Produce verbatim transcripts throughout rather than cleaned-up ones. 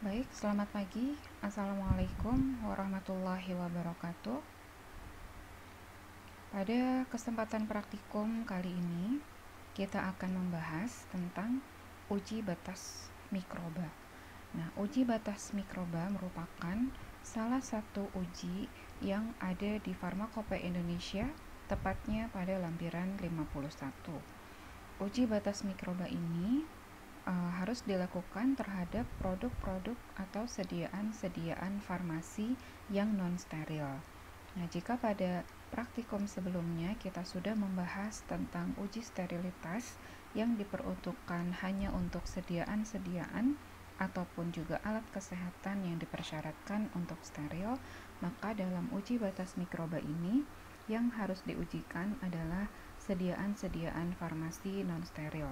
Baik, selamat pagi. Assalamualaikum warahmatullahi wabarakatuh. Pada kesempatan praktikum kali ini, kita akan membahas tentang uji batas mikroba. Nah, uji batas mikroba merupakan salah satu uji yang ada di Farmakope Indonesia, tepatnya pada lampiran lima puluh satu. Uji batas mikroba ini uh, harus dilakukan terhadap produk-produk atau sediaan-sediaan farmasi yang non-steril. Nah, jika pada praktikum sebelumnya kita sudah membahas tentang uji sterilitas yang diperuntukkan hanya untuk sediaan-sediaan ataupun juga alat kesehatan yang dipersyaratkan untuk steril, maka dalam uji batas mikroba ini yang harus diujikan adalah sediaan-sediaan farmasi non-steril.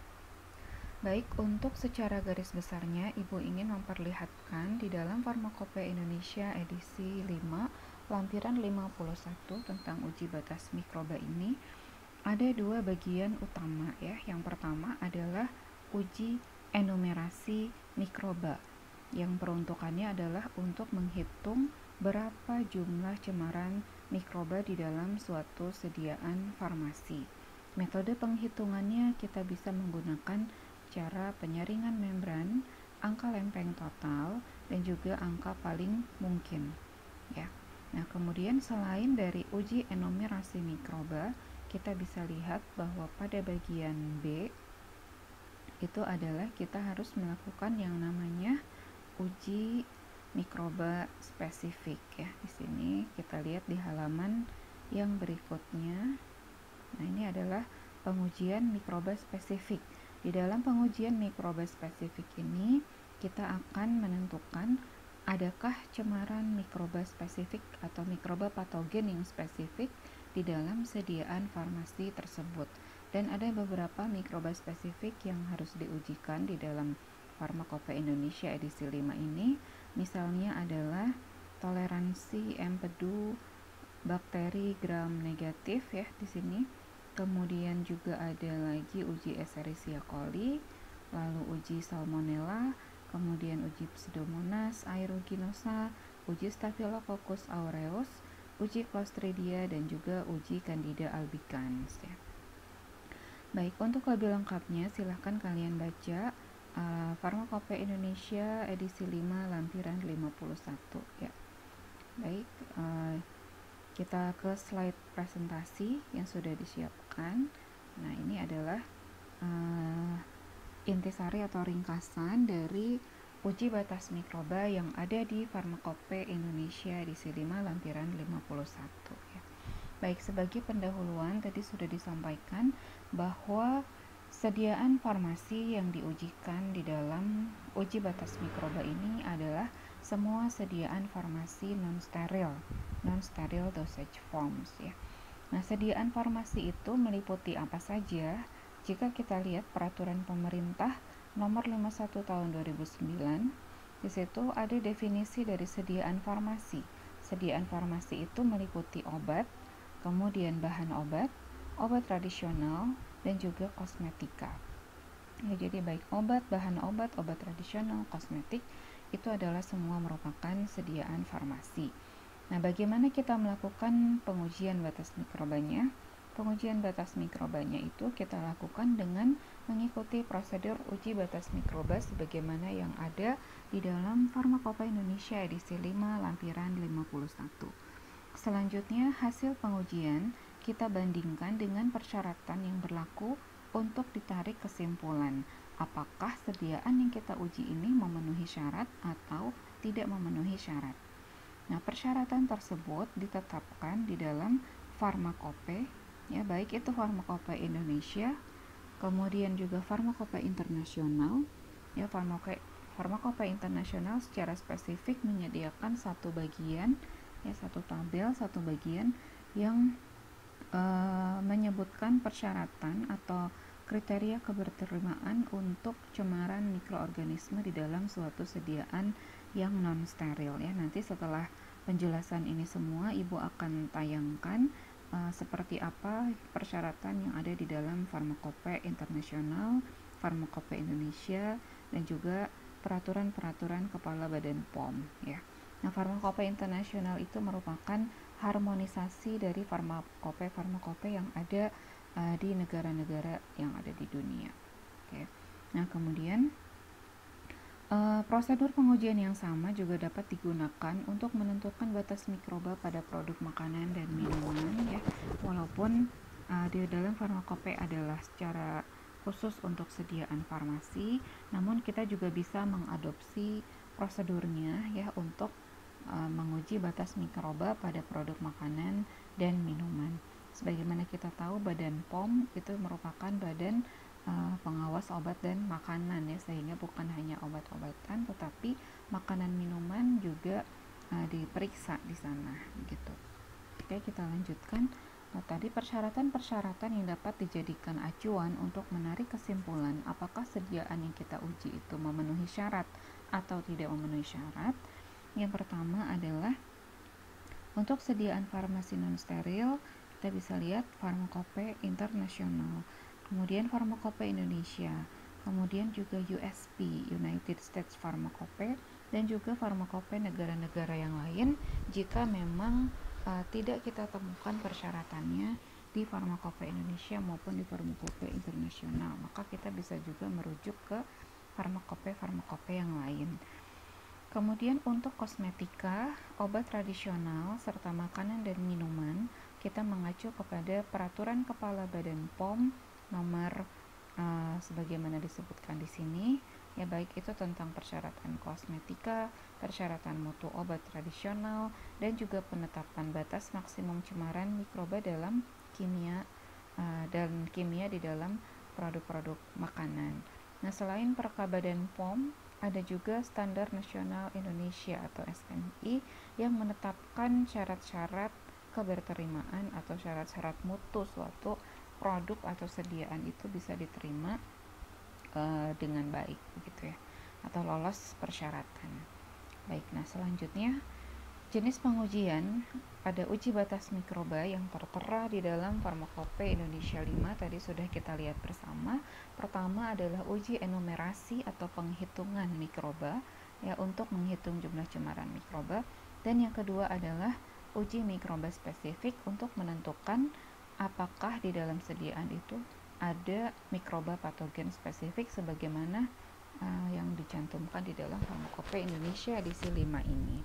Baik, untuk secara garis besarnya, Ibu ingin memperlihatkan di dalam Farmakope Indonesia edisi lima, lampiran lima puluh satu tentang uji batas mikroba ini, ada dua bagian utama ya. Yang pertama adalah uji enumerasi mikroba, yang peruntukannya adalah untuk menghitung berapa jumlah cemaran mikroba di dalam suatu sediaan farmasi. Metode penghitungannya kita bisa menggunakan cara penyaringan membran, angka lempeng total, dan juga angka paling mungkin ya. Nah, kemudian selain dari uji enumerasi mikroba, kita bisa lihat bahwa pada bagian B itu adalah kita harus melakukan yang namanya uji mikroba spesifik ya. Di sini kita lihat di halaman yang berikutnya. Nah, ini adalah pengujian mikroba spesifik. Di dalam pengujian mikroba spesifik ini, kita akan menentukan adakah cemaran mikroba spesifik atau mikroba patogen yang spesifik di dalam sediaan farmasi tersebut. Dan ada beberapa mikroba spesifik yang harus diujikan di dalam Farmakope Indonesia edisi lima ini. Misalnya adalah toleransi empedu bakteri gram negatif ya di sini. Kemudian juga ada lagi uji Escherichia coli, lalu uji Salmonella, kemudian uji Pseudomonas aeruginosa, uji Staphylococcus aureus, uji Clostridia, dan juga uji Candida albicans ya. Baik, untuk lebih lengkapnya silahkan kalian baca uh, Farmakope Indonesia edisi lima lampiran lima puluh satu ya. Baik, uh, kita ke slide presentasi yang sudah disiapkan. Nah, ini adalah uh, intisari atau ringkasan dari uji batas mikroba yang ada di Farmakope Indonesia edisi lima lampiran lima puluh satu ya. Baik, sebagai pendahuluan tadi sudah disampaikan bahwa sediaan farmasi yang diujikan di dalam uji batas mikroba ini adalah semua sediaan farmasi non-steril, non-steril dosage forms ya. Nah, sediaan farmasi itu meliputi apa saja? Jika kita lihat peraturan pemerintah nomor lima puluh satu tahun dua ribu sembilan, di situ ada definisi dari sediaan farmasi. Sediaan farmasi itu meliputi obat, kemudian bahan obat, obat tradisional, dan juga kosmetika. Ya, jadi baik obat, bahan obat, obat tradisional, kosmetik itu adalah semua merupakan sediaan farmasi. Nah, bagaimana kita melakukan pengujian batas mikrobanya? Pengujian batas mikrobanya itu kita lakukan dengan mengikuti prosedur uji batas mikroba sebagaimana yang ada di dalam Farmakope Indonesia edisi lima lampiran lima puluh satu. Selanjutnya, hasil pengujian kita bandingkan dengan persyaratan yang berlaku untuk ditarik kesimpulan apakah sediaan yang kita uji ini memenuhi syarat atau tidak memenuhi syarat. Nah, persyaratan tersebut ditetapkan di dalam Farmakope, ya, baik itu Farmakope Indonesia, kemudian juga Farmakope internasional. Ya, Farmakope Farmakope internasional secara spesifik menyediakan satu bagian, ya, satu tabel, satu bagian yang e, menyebutkan persyaratan atau kriteria keberterimaan untuk cemaran mikroorganisme di dalam suatu sediaan yang non-steril ya. Nanti setelah penjelasan ini semua, Ibu akan tayangkan uh, seperti apa persyaratan yang ada di dalam Farmakope internasional, Farmakope Indonesia, dan juga peraturan-peraturan Kepala Badan P O M ya. Nah, Farmakope Internasional itu merupakan harmonisasi dari farmakope-farmakope yang ada uh, di negara-negara yang ada di dunia. Oke. Nah, kemudian uh, prosedur pengujian yang sama juga dapat digunakan untuk menentukan batas mikroba pada produk makanan dan minuman ya. Walaupun uh, di dalam farmakope adalah secara khusus untuk sediaan farmasi, namun kita juga bisa mengadopsi prosedurnya ya untuk uh, menguji batas mikroba pada produk makanan dan minuman. Sebagaimana kita tahu, Badan P O M itu merupakan badan uh, pengawas obat dan makanan ya, sehingga bukan hanya obat-obatan tetapi makanan minuman juga uh, diperiksa di sana gitu. Oke, kita lanjutkan. Nah, tadi persyaratan-persyaratan yang dapat dijadikan acuan untuk menarik kesimpulan apakah sediaan yang kita uji itu memenuhi syarat atau tidak memenuhi syarat. Yang pertama adalah untuk sediaan farmasi non-steril, kita bisa lihat Farmakope Internasional, kemudian Farmakope Indonesia, kemudian juga U S P, United States Farmakope, dan juga Farmakope negara-negara yang lain jika memang Uh, tidak kita temukan persyaratannya di Farmakope Indonesia maupun di Farmakope Internasional, maka kita bisa juga merujuk ke farmakope-farmakope yang lain. Kemudian untuk kosmetika, obat tradisional, serta makanan dan minuman, kita mengacu kepada Peraturan Kepala Badan P O M nomor uh, sebagaimana disebutkan di sini. Ya, baik itu tentang persyaratan kosmetika, persyaratan mutu obat tradisional, dan juga penetapan batas maksimum cemaran mikroba dalam kimia uh, dan kimia di dalam produk-produk makanan. Nah, selain Perka Badan P O M, ada juga Standar Nasional Indonesia atau S N I yang menetapkan syarat-syarat keberterimaan atau syarat-syarat mutu suatu produk atau sediaan itu bisa diterima dengan baik begitu ya, atau lolos persyaratan. Baik, nah selanjutnya jenis pengujian pada uji batas mikroba yang tertera di dalam Farmakope Indonesia lima tadi sudah kita lihat bersama. Pertama adalah uji enumerasi atau penghitungan mikroba ya, untuk menghitung jumlah cemaran mikroba, dan yang kedua adalah uji mikroba spesifik untuk menentukan apakah di dalam sediaan itu ada mikroba patogen spesifik sebagaimana uh, yang dicantumkan di dalam Farmakope Indonesia edisi lima ini.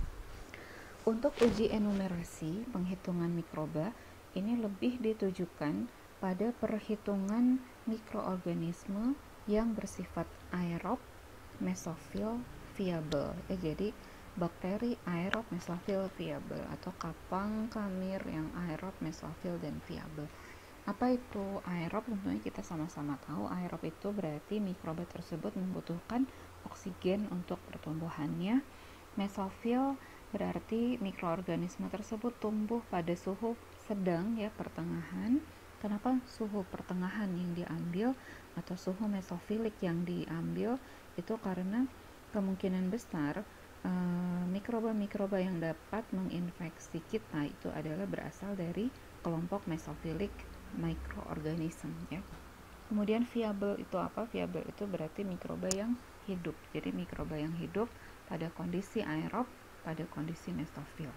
Untuk uji enumerasi penghitungan mikroba ini lebih ditujukan pada perhitungan mikroorganisme yang bersifat aerob, mesofil, viabel. Ya, jadi bakteri aerob, mesofil, viabel, atau kapang kamir yang aerob, mesofil, dan viabel. Apa itu aerob? Tentunya kita sama-sama tahu aerob itu berarti mikroba tersebut membutuhkan oksigen untuk pertumbuhannya. Mesofil berarti mikroorganisme tersebut tumbuh pada suhu sedang ya, pertengahan. Kenapa suhu pertengahan yang diambil atau suhu mesofilik yang diambil? Itu karena kemungkinan besar uh, mikroba-mikroba yang dapat menginfeksi kita itu adalah berasal dari kelompok mesofilik mikroorganisme ya. Kemudian viabel itu apa? Viabel itu berarti mikroba yang hidup. Jadi mikroba yang hidup pada kondisi aerob, pada kondisi mesofil.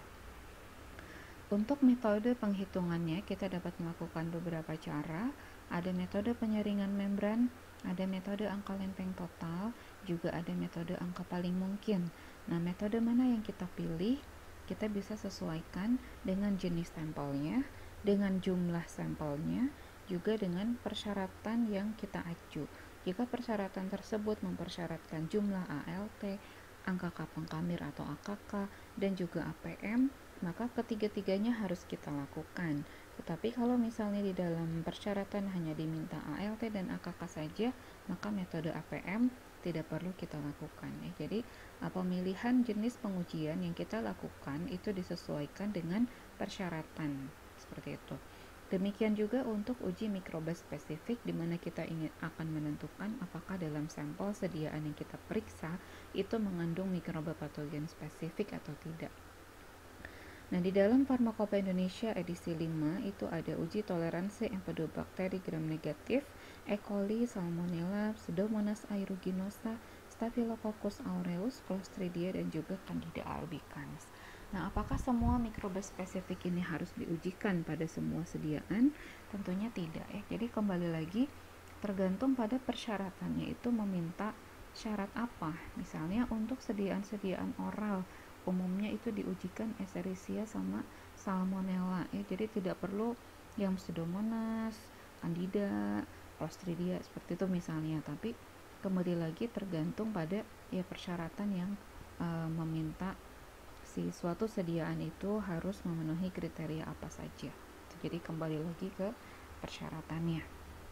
Untuk metode penghitungannya kita dapat melakukan beberapa cara. Ada metode penyaringan membran, ada metode angka lempeng total, juga ada metode angka paling mungkin. Nah, metode mana yang kita pilih? Kita bisa sesuaikan dengan jenis sampelnya, dengan jumlah sampelnya, juga dengan persyaratan yang kita acu. Jika persyaratan tersebut mempersyaratkan jumlah A L T, angka kapang kamir atau A K K, dan juga A P M, maka ketiga-tiganya harus kita lakukan. Tetapi kalau misalnya di dalam persyaratan hanya diminta A L T dan A K K saja, maka metode A P M tidak perlu kita lakukan ya. Jadi pemilihan jenis pengujian yang kita lakukan itu disesuaikan dengan persyaratan seperti itu. Demikian juga untuk uji mikroba spesifik, di mana kita ingin akan menentukan apakah dalam sampel sediaan yang kita periksa itu mengandung mikroba patogen spesifik atau tidak. Nah, di dalam Farmakope Indonesia edisi lima itu ada uji toleransi Empedobakteri gram negatif, E. coli, Salmonella, Pseudomonas aeruginosa, Staphylococcus aureus, Clostridia, dan juga Candida albicans. Nah, apakah semua mikroba spesifik ini harus diujikan pada semua sediaan? Tentunya tidak ya. Jadi kembali lagi tergantung pada persyaratannya, itu meminta syarat apa. Misalnya untuk sediaan-sediaan oral umumnya itu diujikan Escherichia sama Salmonella ya. Jadi tidak perlu yang Pseudomonas, Candida, Clostridia seperti itu misalnya, tapi kembali lagi tergantung pada ya persyaratan yang e, meminta si suatu sediaan itu harus memenuhi kriteria apa saja. Jadi kembali lagi ke persyaratannya.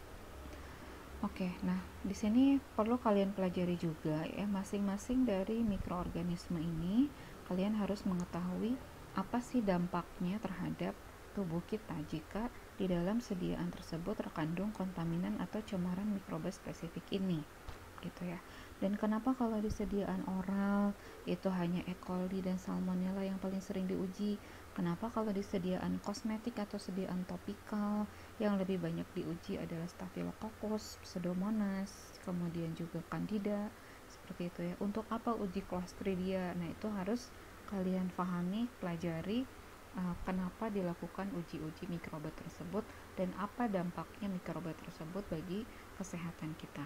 Oke, nah di sini perlu kalian pelajari juga ya, masing-masing dari mikroorganisme ini kalian harus mengetahui apa sih dampaknya terhadap tubuh kita jika di dalam sediaan tersebut terkandung kontaminan atau cemaran mikroba spesifik ini, gitu ya. Dan kenapa kalau di sediaan oral itu hanya E. coli dan Salmonella yang paling sering diuji? Kenapa kalau di sediaan kosmetik atau sediaan topikal yang lebih banyak diuji adalah Staphylococcus, Pseudomonas, kemudian juga Candida, seperti itu ya. Untuk apa uji Clostridia? Nah, itu harus kalian pahami, pelajari uh, kenapa dilakukan uji-uji mikroba tersebut dan apa dampaknya mikroba tersebut bagi kesehatan kita.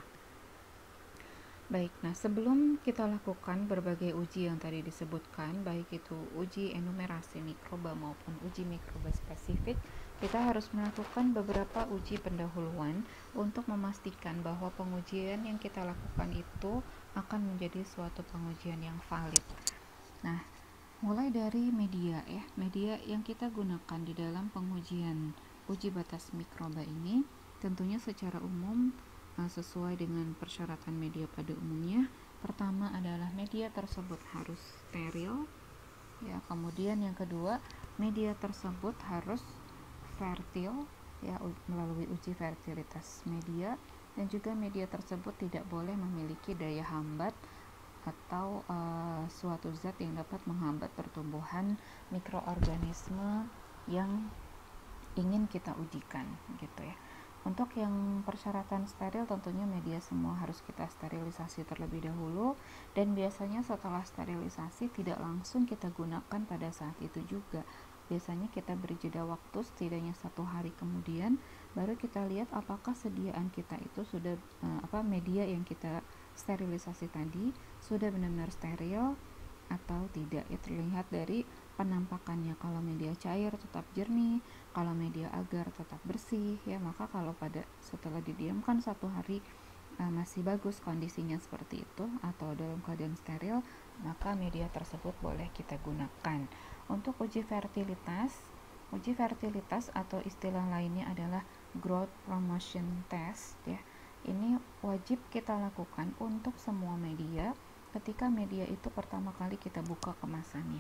Baik, nah sebelum kita lakukan berbagai uji yang tadi disebutkan, baik itu uji enumerasi mikroba maupun uji mikroba spesifik, kita harus melakukan beberapa uji pendahuluan untuk memastikan bahwa pengujian yang kita lakukan itu akan menjadi suatu pengujian yang valid. Nah, mulai dari media ya, media yang kita gunakan di dalam pengujian uji batas mikroba ini tentunya secara umum sesuai dengan persyaratan media pada umumnya. Pertama adalah media tersebut harus steril ya, kemudian yang kedua media tersebut harus fertil ya, melalui uji fertilitas media, dan juga media tersebut tidak boleh memiliki daya hambat atau uh, suatu zat yang dapat menghambat pertumbuhan mikroorganisme yang ingin kita ujikan, gitu ya. Untuk yang persyaratan steril tentunya media semua harus kita sterilisasi terlebih dahulu, dan biasanya setelah sterilisasi tidak langsung kita gunakan pada saat itu juga. Biasanya kita beri jeda waktu setidaknya satu hari kemudian baru kita lihat apakah sediaan kita itu sudah eh, apa media yang kita sterilisasi tadi sudah benar-benar steril atau tidak ya. Terlihat dari penampakannya, kalau media cair tetap jernih, kalau media agar tetap bersih ya, maka kalau pada setelah didiamkan satu hari uh, masih bagus kondisinya seperti itu atau dalam keadaan steril, maka media tersebut boleh kita gunakan. Untuk uji fertilitas, uji fertilitas atau istilah lainnya adalah growth promotion test ya. Ini wajib kita lakukan untuk semua media ketika media itu pertama kali kita buka kemasannya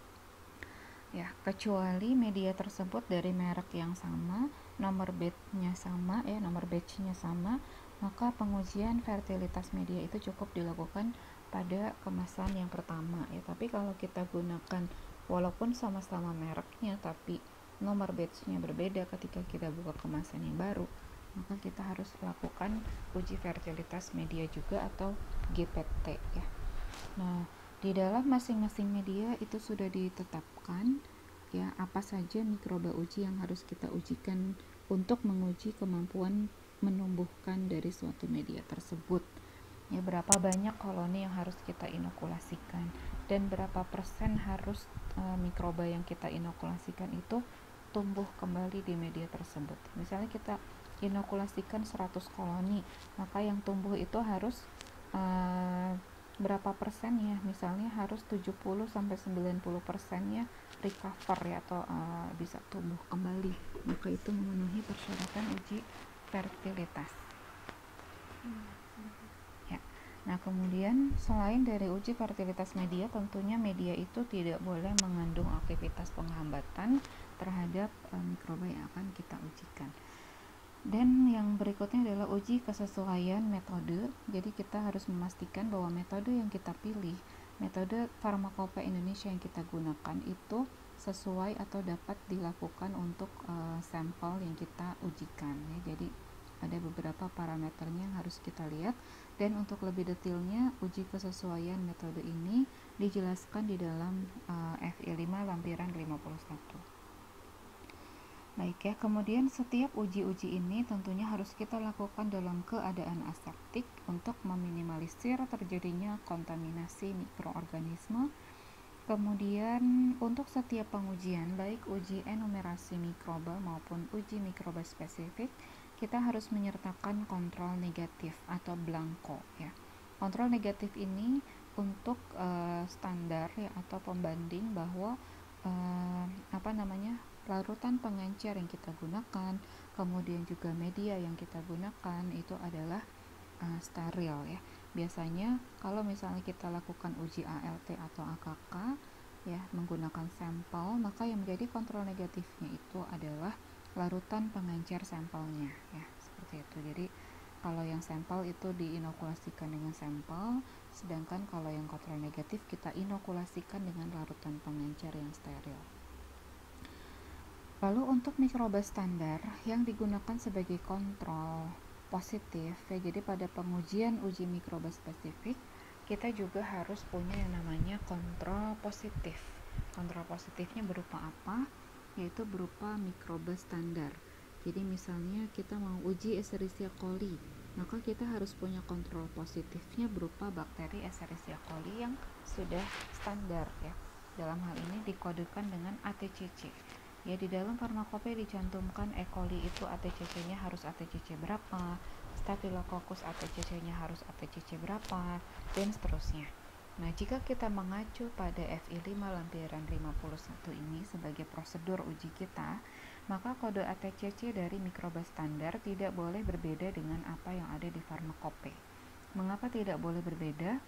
ya, kecuali media tersebut dari merek yang sama, nomor batch-nya sama ya, nomor batch-nya sama, maka pengujian fertilitas media itu cukup dilakukan pada kemasan yang pertama ya. Tapi kalau kita gunakan walaupun sama-sama mereknya tapi nomor batch-nya berbeda ketika kita buka kemasan yang baru, maka kita harus lakukan uji fertilitas media juga atau G P T ya. Nah, di dalam masing-masing media itu sudah ditetapkan ya apa saja mikroba uji yang harus kita ujikan untuk menguji kemampuan menumbuhkan dari suatu media tersebut. Ya, berapa banyak koloni yang harus kita inokulasikan dan berapa persen harus e, mikroba yang kita inokulasikan itu tumbuh kembali di media tersebut. Misalnya kita inokulasikan seratus koloni, maka yang tumbuh itu harus uh, berapa persen ya, misalnya harus tujuh puluh sampai sembilan puluh persennya recover ya, atau uh, bisa tumbuh kembali, maka itu memenuhi persyaratan uji fertilitas ya. Nah, kemudian selain dari uji fertilitas media, tentunya media itu tidak boleh mengandung aktivitas penghambatan terhadap uh, mikroba yang akan kita ujikan. Dan yang berikutnya adalah uji kesesuaian metode. Jadi kita harus memastikan bahwa metode yang kita pilih, metode Pharmacopoeia Indonesia yang kita gunakan itu sesuai atau dapat dilakukan untuk uh, sampel yang kita ujikan ya. Jadi Ada beberapa parameternya yang harus kita lihat, dan untuk lebih detailnya uji kesesuaian metode ini dijelaskan di dalam uh, F I lima lampiran lima puluh satu. Baik ya, kemudian setiap uji-uji ini tentunya harus kita lakukan dalam keadaan aseptik untuk meminimalisir terjadinya kontaminasi mikroorganisme. Kemudian untuk setiap pengujian, baik uji enumerasi mikroba maupun uji mikroba spesifik, kita harus menyertakan kontrol negatif atau blanko ya. Kontrol negatif ini untuk uh, standar ya atau pembanding bahwa uh, apa namanya larutan pengencer yang kita gunakan, kemudian juga media yang kita gunakan itu adalah uh, steril ya. Biasanya kalau misalnya kita lakukan uji A L T atau A K K ya menggunakan sampel, maka yang menjadi kontrol negatifnya itu adalah larutan pengencer sampelnya ya, seperti itu. Jadi kalau yang sampel itu diinokulasikan dengan sampel, sedangkan kalau yang kontrol negatif kita inokulasikan dengan larutan pengencer yang steril. Lalu untuk mikroba standar yang digunakan sebagai kontrol positif ya, jadi pada pengujian uji mikroba spesifik kita juga harus punya yang namanya kontrol positif. Kontrol positifnya berupa apa? Yaitu berupa mikroba standar. Jadi misalnya kita mau uji Escherichia coli, maka kita harus punya kontrol positifnya berupa bakteri Escherichia coli yang sudah standar ya. Dalam hal ini dikodekan dengan A T C C. Ya, di dalam farmakope dicantumkan E. coli itu A T C C-nya harus A T C C berapa, Staphylococcus A T C C-nya harus A T C C berapa, dan seterusnya. Nah, jika kita mengacu pada F I lima lampiran lima puluh satu ini sebagai prosedur uji kita, maka kode A T C C dari mikroba standar tidak boleh berbeda dengan apa yang ada di farmakope. Mengapa tidak boleh berbeda?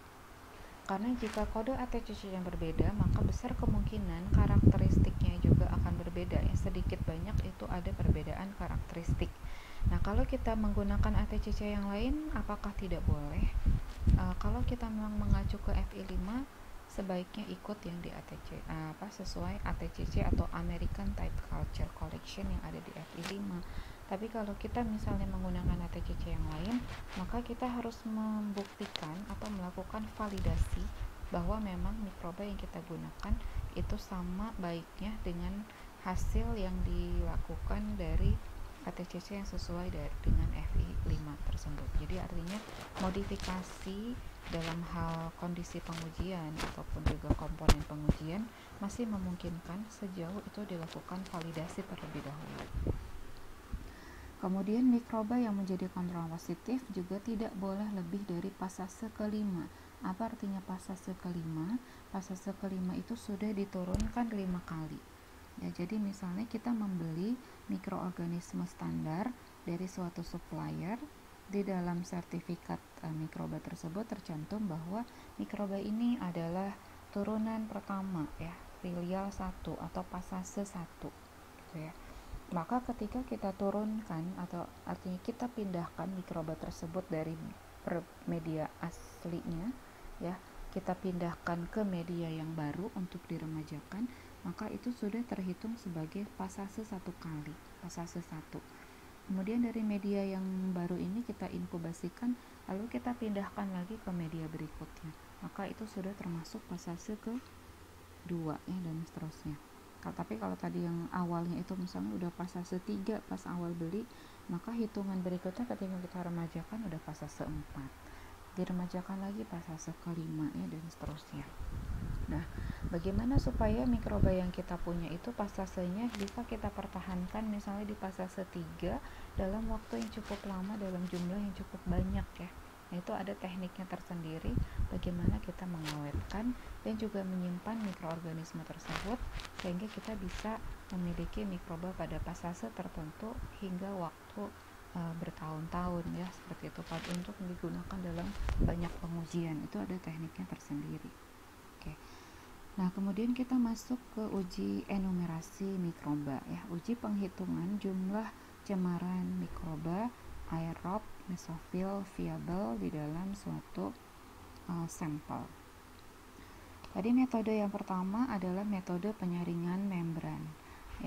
Karena jika kode A T C C yang berbeda, maka besar kemungkinan karakteristiknya juga akan berbeda. Ya, sedikit banyak itu ada perbedaan karakteristik. Nah, kalau kita menggunakan A T C C yang lain, apakah tidak boleh? Uh, kalau kita memang mengacu ke F I lima, sebaiknya ikut yang di A T C, uh, apa sesuai A T C C atau American Type Culture Collection yang ada di F I lima. Tapi kalau kita misalnya menggunakan A T C C yang lain, maka kita harus membuktikan atau melakukan validasi bahwa memang mikroba yang kita gunakan itu sama baiknya dengan hasil yang dilakukan dari A T C C yang sesuai dari, dengan F I lima tersebut. Jadi artinya modifikasi dalam hal kondisi pengujian ataupun juga komponen pengujian masih memungkinkan sejauh itu dilakukan validasi terlebih dahulu. Kemudian mikroba yang menjadi kontrol positif juga tidak boleh lebih dari pasase kelima. Apa artinya pasase kelima? Pasase kelima itu sudah diturunkan lima kali. Ya, jadi misalnya kita membeli mikroorganisme standar dari suatu supplier, di dalam sertifikat e, mikroba tersebut tercantum bahwa mikroba ini adalah turunan pertama ya, filial satu atau pasase satu gitu ya. Maka ketika kita turunkan atau artinya kita pindahkan mikroba tersebut dari media aslinya ya, kita pindahkan ke media yang baru untuk diremajakan, maka itu sudah terhitung sebagai pasase satu kali, pasase satu. Kemudian dari media yang baru ini kita inkubasikan, lalu kita pindahkan lagi ke media berikutnya, maka itu sudah termasuk pasase kedua ya, dan seterusnya. Tapi kalau tadi yang awalnya itu misalnya udah pasase tiga pas awal beli, maka hitungan berikutnya ketika kita remajakan udah pasase empat, diremajakan lagi pasase kelima ya, dan seterusnya. Nah, bagaimana supaya mikroba yang kita punya itu pasasenya bisa kita pertahankan misalnya di pasase tiga dalam waktu yang cukup lama, dalam jumlah yang cukup banyak ya. Nah, itu ada tekniknya tersendiri bagaimana kita mengawetkan dan juga menyimpan mikroorganisme tersebut sehingga kita bisa memiliki mikroba pada pasase tertentu hingga waktu e, bertahun-tahun ya, seperti itu, untuk digunakan dalam banyak pengujian. Itu ada tekniknya tersendiri. Oke. Nah, kemudian kita masuk ke uji enumerasi mikroba ya, uji penghitungan jumlah cemaran mikroba aerob, mesofil, viabel di dalam suatu uh, sampel. Tadi metode yang pertama adalah metode penyaringan membran ya.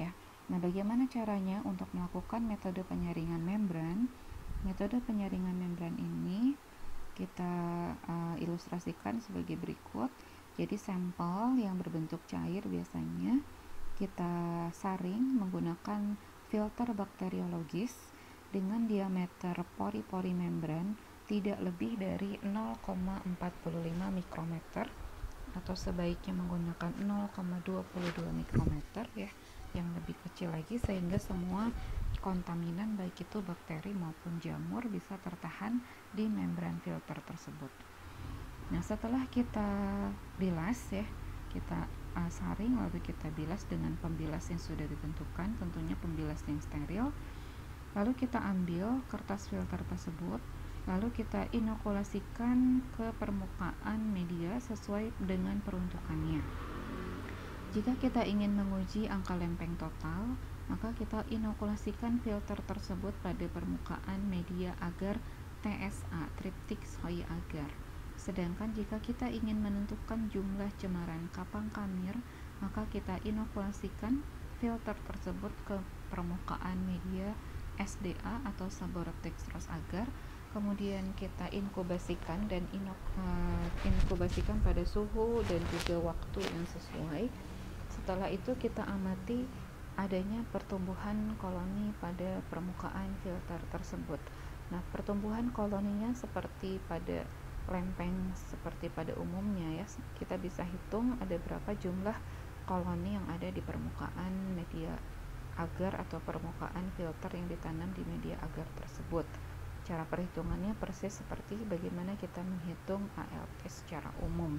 Nah, bagaimana caranya untuk melakukan metode penyaringan membran? Metode penyaringan membran ini kita uh, ilustrasikan sebagai berikut. Jadi sampel yang berbentuk cair biasanya kita saring menggunakan filter bakteriologis dengan diameter pori-pori membran tidak lebih dari nol koma empat lima mikrometer, atau sebaiknya menggunakan nol koma dua dua mikrometer ya, yang lebih kecil lagi, sehingga semua kontaminan baik itu bakteri maupun jamur bisa tertahan di membran filter tersebut. Nah, setelah kita bilas ya, kita uh, saring lalu kita bilas dengan pembilas yang sudah ditentukan, tentunya pembilas yang steril. Lalu kita ambil kertas filter tersebut, lalu kita inokulasikan ke permukaan media sesuai dengan peruntukannya. Jika kita ingin menguji angka lempeng total, maka kita inokulasikan filter tersebut pada permukaan media agar T S A, triptik soy agar. Sedangkan jika kita ingin menentukan jumlah cemaran kapang kamir, maka kita inokulasikan filter tersebut ke permukaan media S D A atau Saborothextros agar, kemudian kita inkubasikan dan inok, uh, inkubasikan pada suhu dan juga waktu yang sesuai. Setelah itu kita amati adanya pertumbuhan koloni pada permukaan filter tersebut. Nah, pertumbuhan koloninya seperti pada lempeng seperti pada umumnya ya, kita bisa hitung ada berapa jumlah koloni yang ada di permukaan media agar atau permukaan filter yang ditanam di media agar tersebut. Cara perhitungannya persis seperti bagaimana kita menghitung A L T secara umum.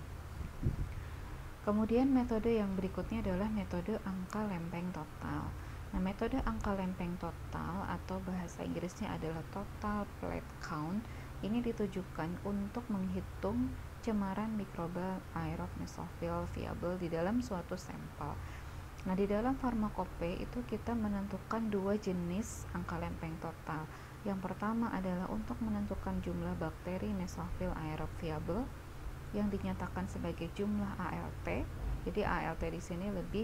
Kemudian metode yang berikutnya adalah metode angka lempeng total. Nah, metode angka lempeng total atau bahasa Inggrisnya adalah total plate count. Ini ditujukan untuk menghitung cemaran mikroba aerob mesofil viable di dalam suatu sampel. Nah, di dalam farmakope itu kita menentukan dua jenis angka lempeng total. Yang pertama adalah untuk menentukan jumlah bakteri mesofil aerob viable yang dinyatakan sebagai jumlah A L T. Jadi A L T di sini lebih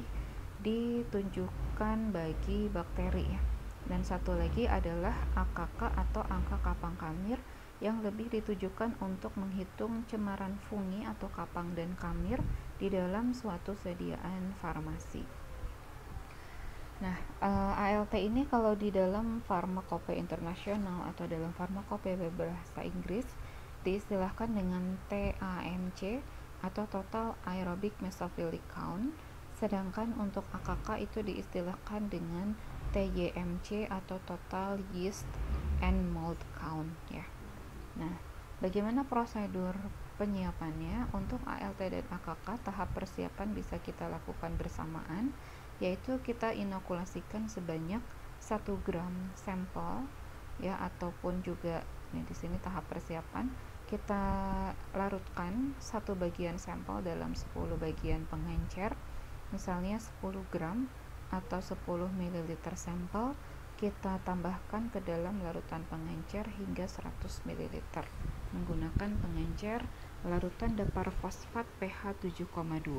ditunjukkan bagi bakteri ya. Dan satu lagi adalah A K K atau angka kapang kamir yang lebih ditujukan untuk menghitung cemaran fungi atau kapang dan kamir di dalam suatu sediaan farmasi. Nah, A L T ini kalau di dalam farmakope internasional atau dalam farmakope berbahasa Inggris diistilahkan dengan T A M C atau Total Aerobic Mesophilic Count, sedangkan untuk A K K itu diistilahkan dengan T Y M C atau Total Yeast and Mold Count ya. Nah, bagaimana prosedur penyiapannya? Untuk A L T dan A K K tahap persiapan bisa kita lakukan bersamaan, yaitu kita inokulasikan sebanyak satu gram sampel ya, ataupun juga nih di sini tahap persiapan kita larutkan satu bagian sampel dalam sepuluh bagian pengencer, misalnya sepuluh gram atau sepuluh mililiter sampel kita tambahkan ke dalam larutan pengencer hingga seratus mililiter menggunakan pengencer larutan dapar fosfat pH tujuh koma dua.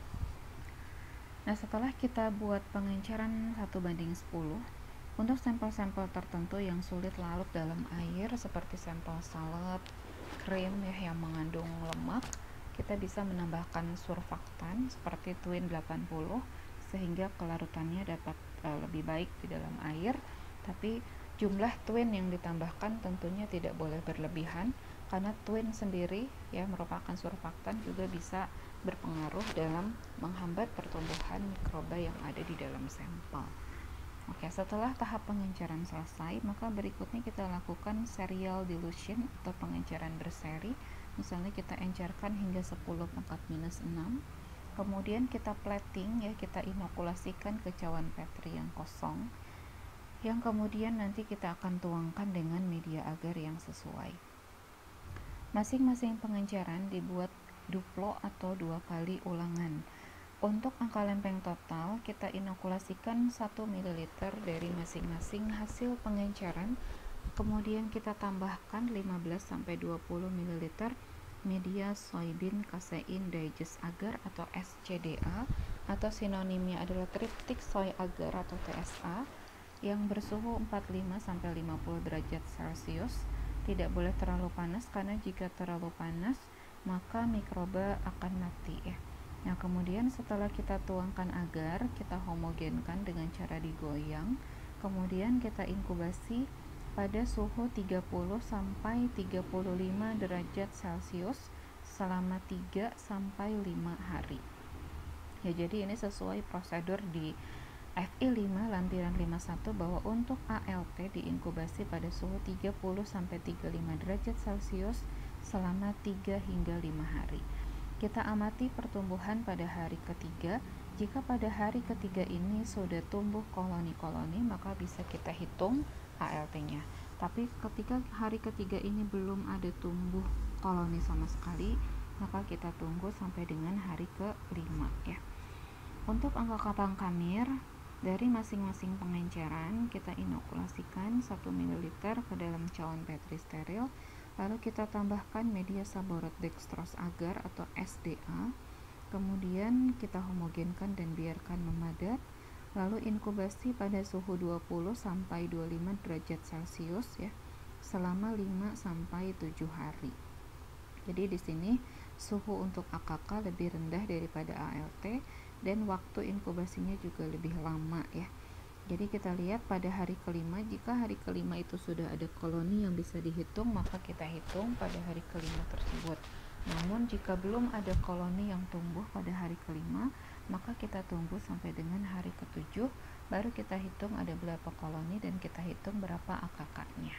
Nah, setelah kita buat pengenceran satu banding sepuluh, untuk sampel-sampel tertentu yang sulit larut dalam air seperti sampel salad, krim ya yang mengandung lemak, kita bisa menambahkan surfaktan seperti Twin delapan puluh sehingga kelarutannya dapat uh, lebih baik di dalam air. Tapi jumlah Twin yang ditambahkan tentunya tidak boleh berlebihan, karena Twin sendiri ya merupakan surfaktan juga bisa berpengaruh dalam menghambat pertumbuhan mikroba yang ada di dalam sampel. Oke, setelah tahap pengenceran selesai, maka berikutnya kita lakukan serial dilution atau pengenceran berseri. Misalnya kita encerkan hingga sepuluh pangkat minus enam. Kemudian kita plating ya, kita inokulasikan ke cawan petri yang kosong, yang kemudian nanti kita akan tuangkan dengan media agar yang sesuai. Masing-masing pengenceran dibuat duplo atau dua kali ulangan. Untuk angka lempeng total, kita inokulasikan satu mililiter dari masing-masing hasil pengenceran, kemudian kita tambahkan lima belas sampai dua puluh mililiter media soybean casein digest agar atau S C D A atau sinonimnya adalah triptik soy agar atau T S A yang bersuhu empat puluh lima sampai lima puluh derajat Celcius. Tidak boleh terlalu panas karena jika terlalu panas maka mikroba akan mati ya. Nah, kemudian setelah kita tuangkan agar, kita homogenkan dengan cara digoyang. Kemudian kita inkubasi pada suhu tiga puluh sampai tiga puluh lima derajat Celcius selama tiga sampai lima hari. Ya, jadi ini sesuai prosedur di F I lima lampiran lima puluh satu bahwa untuk A L T diinkubasi pada suhu tiga puluh sampai tiga puluh lima derajat Celcius selama tiga hingga lima hari. Kita amati pertumbuhan pada hari ketiga. Jika pada hari ketiga ini sudah tumbuh koloni-koloni, maka bisa kita hitung A L T-nya. Tapi ketika hari ketiga ini belum ada tumbuh koloni sama sekali, maka kita tunggu sampai dengan hari kelima ya. Untuk angka kamir dari masing-masing pengenceran kita inokulasikan satu mililiter ke dalam cawan Petri steril, lalu kita tambahkan media saborat dextrose agar atau S D A, kemudian kita homogenkan dan biarkan memadat, lalu inkubasi pada suhu dua puluh sampai dua puluh lima derajat Celcius ya selama lima sampai tujuh hari. Jadi di sini suhu untuk A K K lebih rendah daripada A L T dan waktu inkubasinya juga lebih lama ya. Jadi kita lihat pada hari kelima, jika hari kelima itu sudah ada koloni yang bisa dihitung, maka kita hitung pada hari kelima tersebut. Namun jika belum ada koloni yang tumbuh pada hari kelima, maka kita tunggu sampai dengan hari ketujuh, baru kita hitung ada berapa koloni dan kita hitung berapa A K K-nya.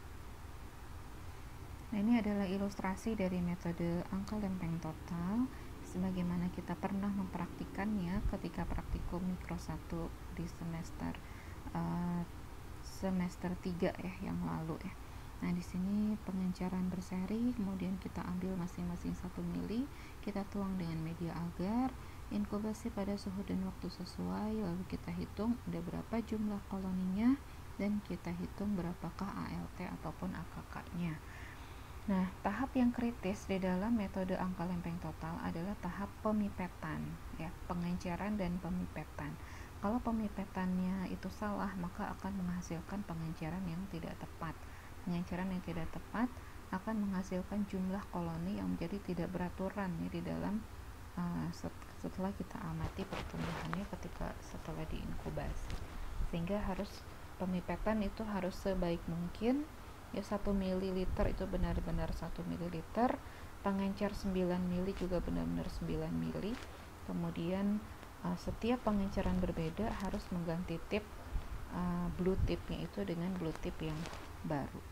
Nah, ini adalah ilustrasi dari metode angka lempeng total sebagaimana kita pernah mempraktikannya ketika praktikum mikro satu di semester uh, semester tiga ya yang lalu ya. Nah, di sini pengenceran berseri, kemudian kita ambil masing-masing satu mili, kita tuang dengan media agar, inkubasi pada suhu dan waktu sesuai, lalu kita hitung ada berapa jumlah koloninya dan kita hitung berapakah A L T ataupun A K K-nya. Nah, tahap yang kritis di dalam metode angka lempeng total adalah tahap pemipetan, ya, pengenceran dan pemipetan. Kalau pemipetannya itu salah, maka akan menghasilkan pengenceran yang tidak tepat. Pengenceran yang tidak tepat akan menghasilkan jumlah koloni yang menjadi tidak beraturan ya di dalam uh, setelah kita amati pertumbuhannya ketika setelah diinkubasi. Sehingga harus pemipetan itu harus sebaik mungkin. Ya, satu mililiter itu benar-benar satu mililiter, pengencer sembilan mili juga benar-benar sembilan mili. Kemudian uh, setiap pengenceran berbeda harus mengganti tip uh, blue tipnya itu dengan blue tip yang baru.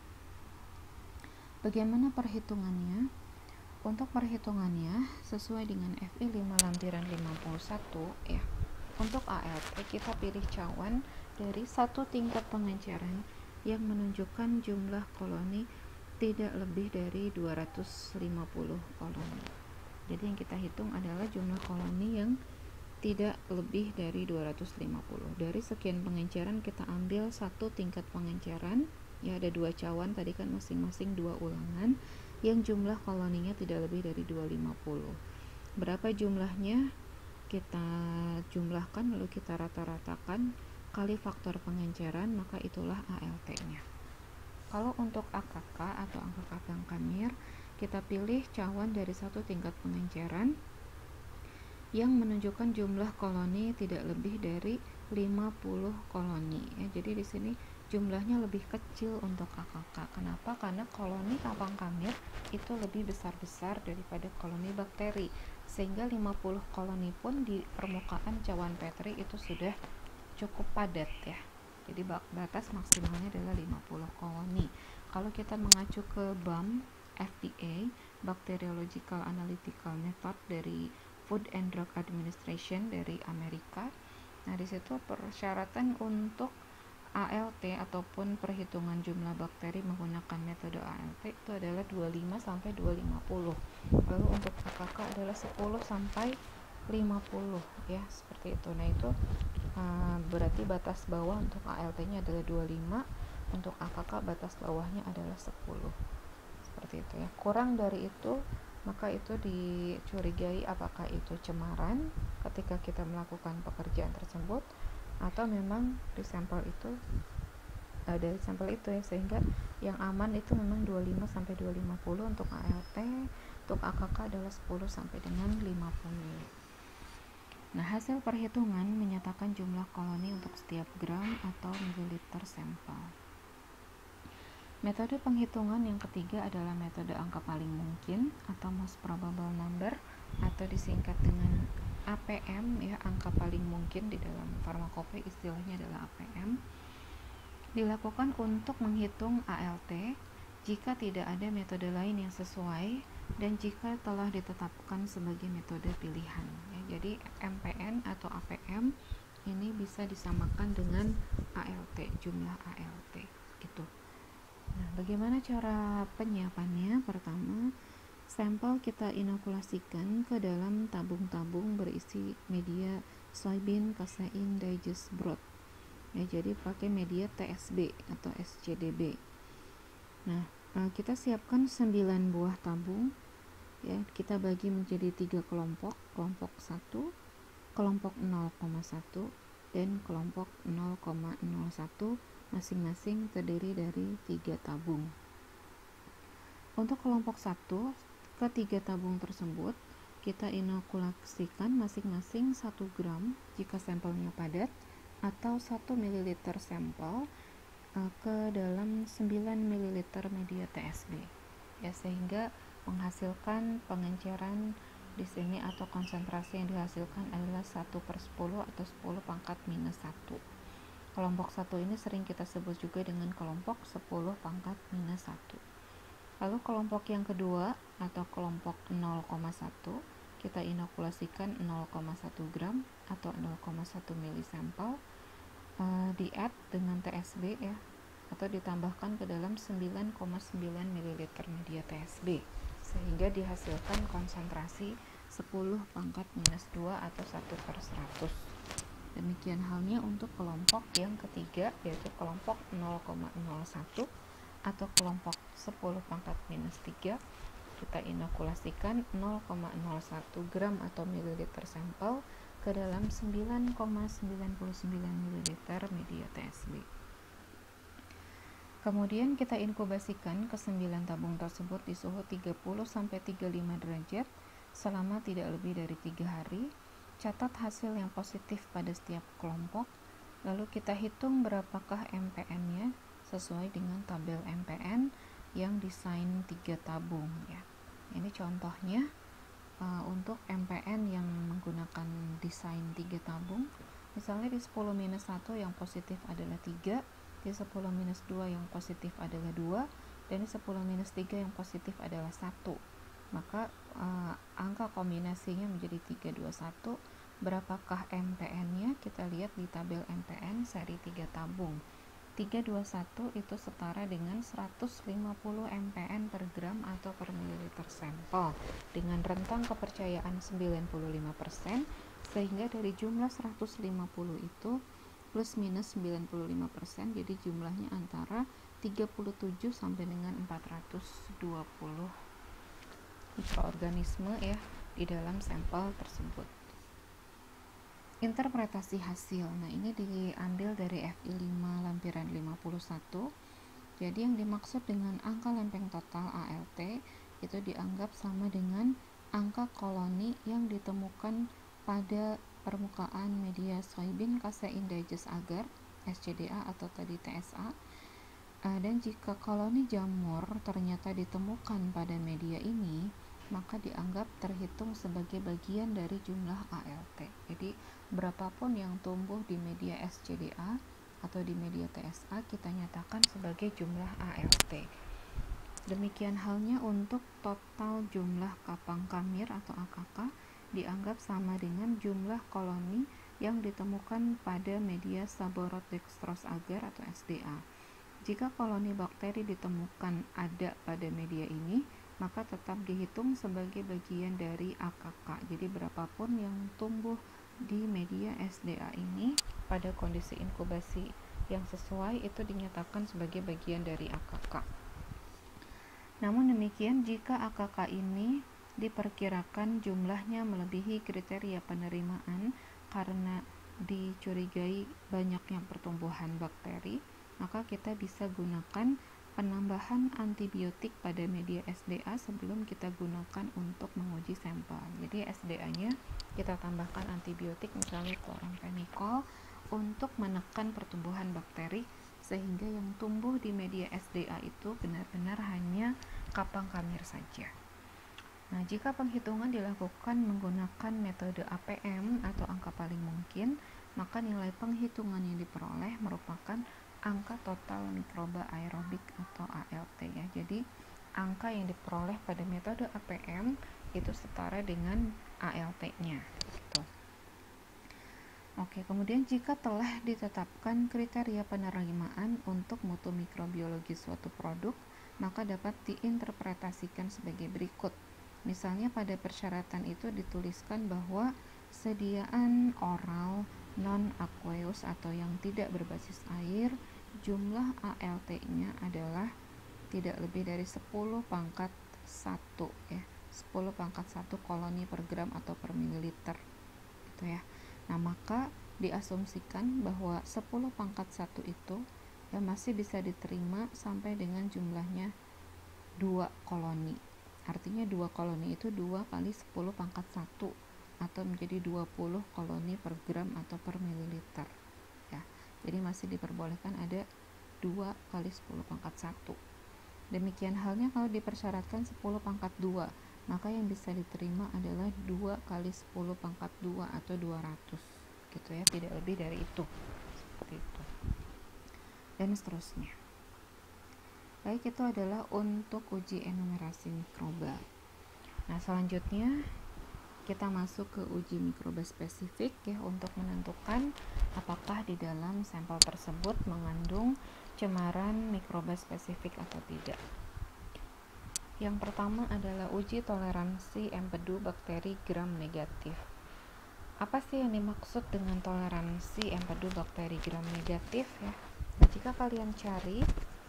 Bagaimana perhitungannya? Untuk perhitungannya sesuai dengan F I lima lampiran lima puluh satu ya. Untuk A L T kita pilih cawan dari satu tingkat pengenceran yang menunjukkan jumlah koloni tidak lebih dari dua ratus lima puluh koloni. Jadi yang kita hitung adalah jumlah koloni yang tidak lebih dari dua ratus lima puluh. Dari sekian pengenceran kita ambil satu tingkat pengenceran, ya ada dua cawan tadi kan masing-masing dua ulangan yang jumlah koloninya tidak lebih dari dua ratus lima puluh. Berapa jumlahnya? Kita jumlahkan lalu kita rata-ratakan kali faktor pengenceran, maka itulah A L T-nya. Kalau untuk A K K atau angka kapang kamir, kita pilih cawan dari satu tingkat pengenceran yang menunjukkan jumlah koloni tidak lebih dari lima puluh koloni. Ya, jadi di sini jumlahnya lebih kecil untuk A K K. Kenapa? Karena koloni kapang kamir itu lebih besar-besar daripada koloni bakteri, sehingga lima puluh koloni pun di permukaan cawan Petri itu sudah cukup padat ya. Jadi batas maksimalnya adalah lima puluh koloni. Kalau kita mengacu ke B A M F D A, Bacteriological Analytical Method dari Food and Drug Administration dari Amerika. Nah, di situ persyaratan untuk A L T ataupun perhitungan jumlah bakteri menggunakan metode A L T itu adalah dua puluh lima sampai dua ratus lima puluh. Lalu untuk A K K adalah sepuluh sampai lima puluh ya, seperti itu. Nah, itu uh, berarti batas bawah untuk A L T-nya adalah dua puluh lima, untuk A K K batas bawahnya adalah sepuluh. Seperti itu ya. Kurang dari itu maka itu dicurigai apakah itu cemaran ketika kita melakukan pekerjaan tersebut, atau memang di sampel itu uh, dari sampel itu ya, sehingga yang aman itu memang dua puluh lima sampai dua ratus lima puluh untuk A L T, untuk A K K adalah sepuluh sampai dengan lima puluh. Nah, hasil perhitungan menyatakan jumlah koloni untuk setiap gram atau mililiter sampel. Metode penghitungan yang ketiga adalah metode angka paling mungkin atau most probable number, atau disingkat dengan A P M ya, angka paling mungkin. Di dalam farmakope istilahnya adalah A P M. Dilakukan untuk menghitung A L T jika tidak ada metode lain yang sesuai dan jika telah ditetapkan sebagai metode pilihan ya. Jadi M P N atau A P M ini bisa disamakan dengan A L T, jumlah A L T gitu. Nah, bagaimana cara penyiapannya? Pertama, sampel kita inokulasikan ke dalam tabung-tabung berisi media soybean casein digest broth. Ya, jadi pakai media T S B atau S C D B. Nah, kita siapkan sembilan buah tabung. Ya, kita bagi menjadi tiga kelompok, kelompok satu, kelompok nol koma satu, dan kelompok nol koma nol satu, masing-masing terdiri dari tiga tabung. Untuk kelompok satu, ketiga tabung tersebut kita inokulasikan masing-masing satu gram jika sampelnya padat, atau satu mililiter sampel uh, ke dalam sembilan mililiter media T S B ya, sehingga menghasilkan pengenceran di sini atau konsentrasi yang dihasilkan adalah satu per sepuluh atau sepuluh pangkat minus satu. Kelompok satu ini sering kita sebut juga dengan kelompok sepuluh pangkat minus satu. Lalu kelompok yang kedua atau kelompok nol koma satu, kita inokulasikan nol koma satu gram atau nol koma satu mili sampel, uh, di-add dengan T S B ya, atau ditambahkan ke dalam sembilan koma sembilan mililiter media T S B, sehingga dihasilkan konsentrasi sepuluh pangkat minus dua atau satu per seratus. Demikian halnya untuk kelompok yang ketiga, yaitu kelompok nol koma nol satu atau kelompok sepuluh pangkat minus tiga. Kita inokulasikan nol koma nol satu gram atau mililiter sampel ke dalam sembilan koma sembilan sembilan mililiter media T S B. Kemudian kita inkubasikan ke sembilan tabung tersebut di suhu tiga puluh sampai tiga puluh lima derajat selama tidak lebih dari tiga hari. Catat hasil yang positif pada setiap kelompok, lalu kita hitung berapakah M P N-nya sesuai dengan tabel M P N yang desain tiga tabung ya. Ini contohnya uh, untuk M P N yang menggunakan desain tiga tabung. Misalnya di sepuluh minus satu yang positif adalah tiga, di sepuluh minus dua yang positif adalah dua, dan di sepuluh minus tiga yang positif adalah satu. Maka uh, angka kombinasinya menjadi tiga dua satu. Berapakah M P N-nya? Kita lihat di tabel M P N seri tiga tabung. tiga dua satu itu setara dengan seratus lima puluh M P N per gram atau per mililiter sampel dengan rentang kepercayaan sembilan puluh lima persen, sehingga dari jumlah seratus lima puluh itu plus minus sembilan puluh lima persen, jadi jumlahnya antara tiga puluh tujuh sampai dengan empat ratus dua puluh mikroorganisme ya di dalam sampel tersebut. Interpretasi hasil. Nah, ini diambil dari F I lima lampiran lima puluh satu. Jadi yang dimaksud dengan angka lempeng total A L T itu dianggap sama dengan angka koloni yang ditemukan pada permukaan media soybean casein digest agar S C D A atau tadi T S A. Dan jika koloni jamur ternyata ditemukan pada media ini, maka dianggap terhitung sebagai bagian dari jumlah A L T. Jadi berapapun yang tumbuh di media S C D A atau di media T S A kita nyatakan sebagai jumlah A L T. Demikian halnya untuk total jumlah kapang kamir atau A K K dianggap sama dengan jumlah koloni yang ditemukan pada media Sabouraud dextrose agar atau S D A. Jika koloni bakteri ditemukan ada pada media ini, maka tetap dihitung sebagai bagian dari A K K. Jadi berapapun yang tumbuh di media S D A ini pada kondisi inkubasi yang sesuai itu dinyatakan sebagai bagian dari A K K. Namun demikian, jika A K K ini diperkirakan jumlahnya melebihi kriteria penerimaan karena dicurigai banyaknya pertumbuhan bakteri, maka kita bisa gunakan penambahan antibiotik pada media S D A sebelum kita gunakan untuk menguji sampel. Jadi S D A-nya kita tambahkan antibiotik, misalnya chloramphenicol, untuk menekan pertumbuhan bakteri sehingga yang tumbuh di media S D A itu benar-benar hanya kapang kamir saja. Nah, jika penghitungan dilakukan menggunakan metode A P M atau angka paling mungkin, maka nilai penghitungan yang diperoleh merupakan angka total mikroba aerobik atau A L T ya. Jadi, angka yang diperoleh pada metode A P M itu setara dengan A L T-nya. Gitu. Oke, kemudian jika telah ditetapkan kriteria penerimaan untuk mutu mikrobiologi suatu produk, maka dapat diinterpretasikan sebagai berikut. Misalnya pada persyaratan itu dituliskan bahwa sediaan oral non-aqueous atau yang tidak berbasis air, jumlah A L T-nya adalah tidak lebih dari sepuluh pangkat satu ya, sepuluh pangkat satu koloni per gram atau per mililiter gitu ya. Nah, maka diasumsikan bahwa sepuluh pangkat satu itu ya masih bisa diterima sampai dengan jumlahnya dua koloni. Artinya dua koloni itu dua kali sepuluh pangkat satu atau menjadi dua puluh koloni per gram atau per mililiter ya. Jadi masih diperbolehkan ada dua kali sepuluh pangkat satu. Demikian halnya kalau dipersyaratkan sepuluh pangkat dua, maka yang bisa diterima adalah dua kali sepuluh pangkat dua atau dua ratus gitu ya, tidak lebih dari itu. Seperti itu. Dan seterusnya. Baik, itu adalah untuk uji enumerasi mikroba. Nah, selanjutnya kita masuk ke uji mikroba spesifik ya, untuk menentukan apakah di dalam sampel tersebut mengandung cemaran mikroba spesifik atau tidak. Yang pertama adalah uji toleransi empedu bakteri gram negatif. Apa sih yang dimaksud dengan toleransi empedu bakteri gram negatif ya? Nah, jika kalian cari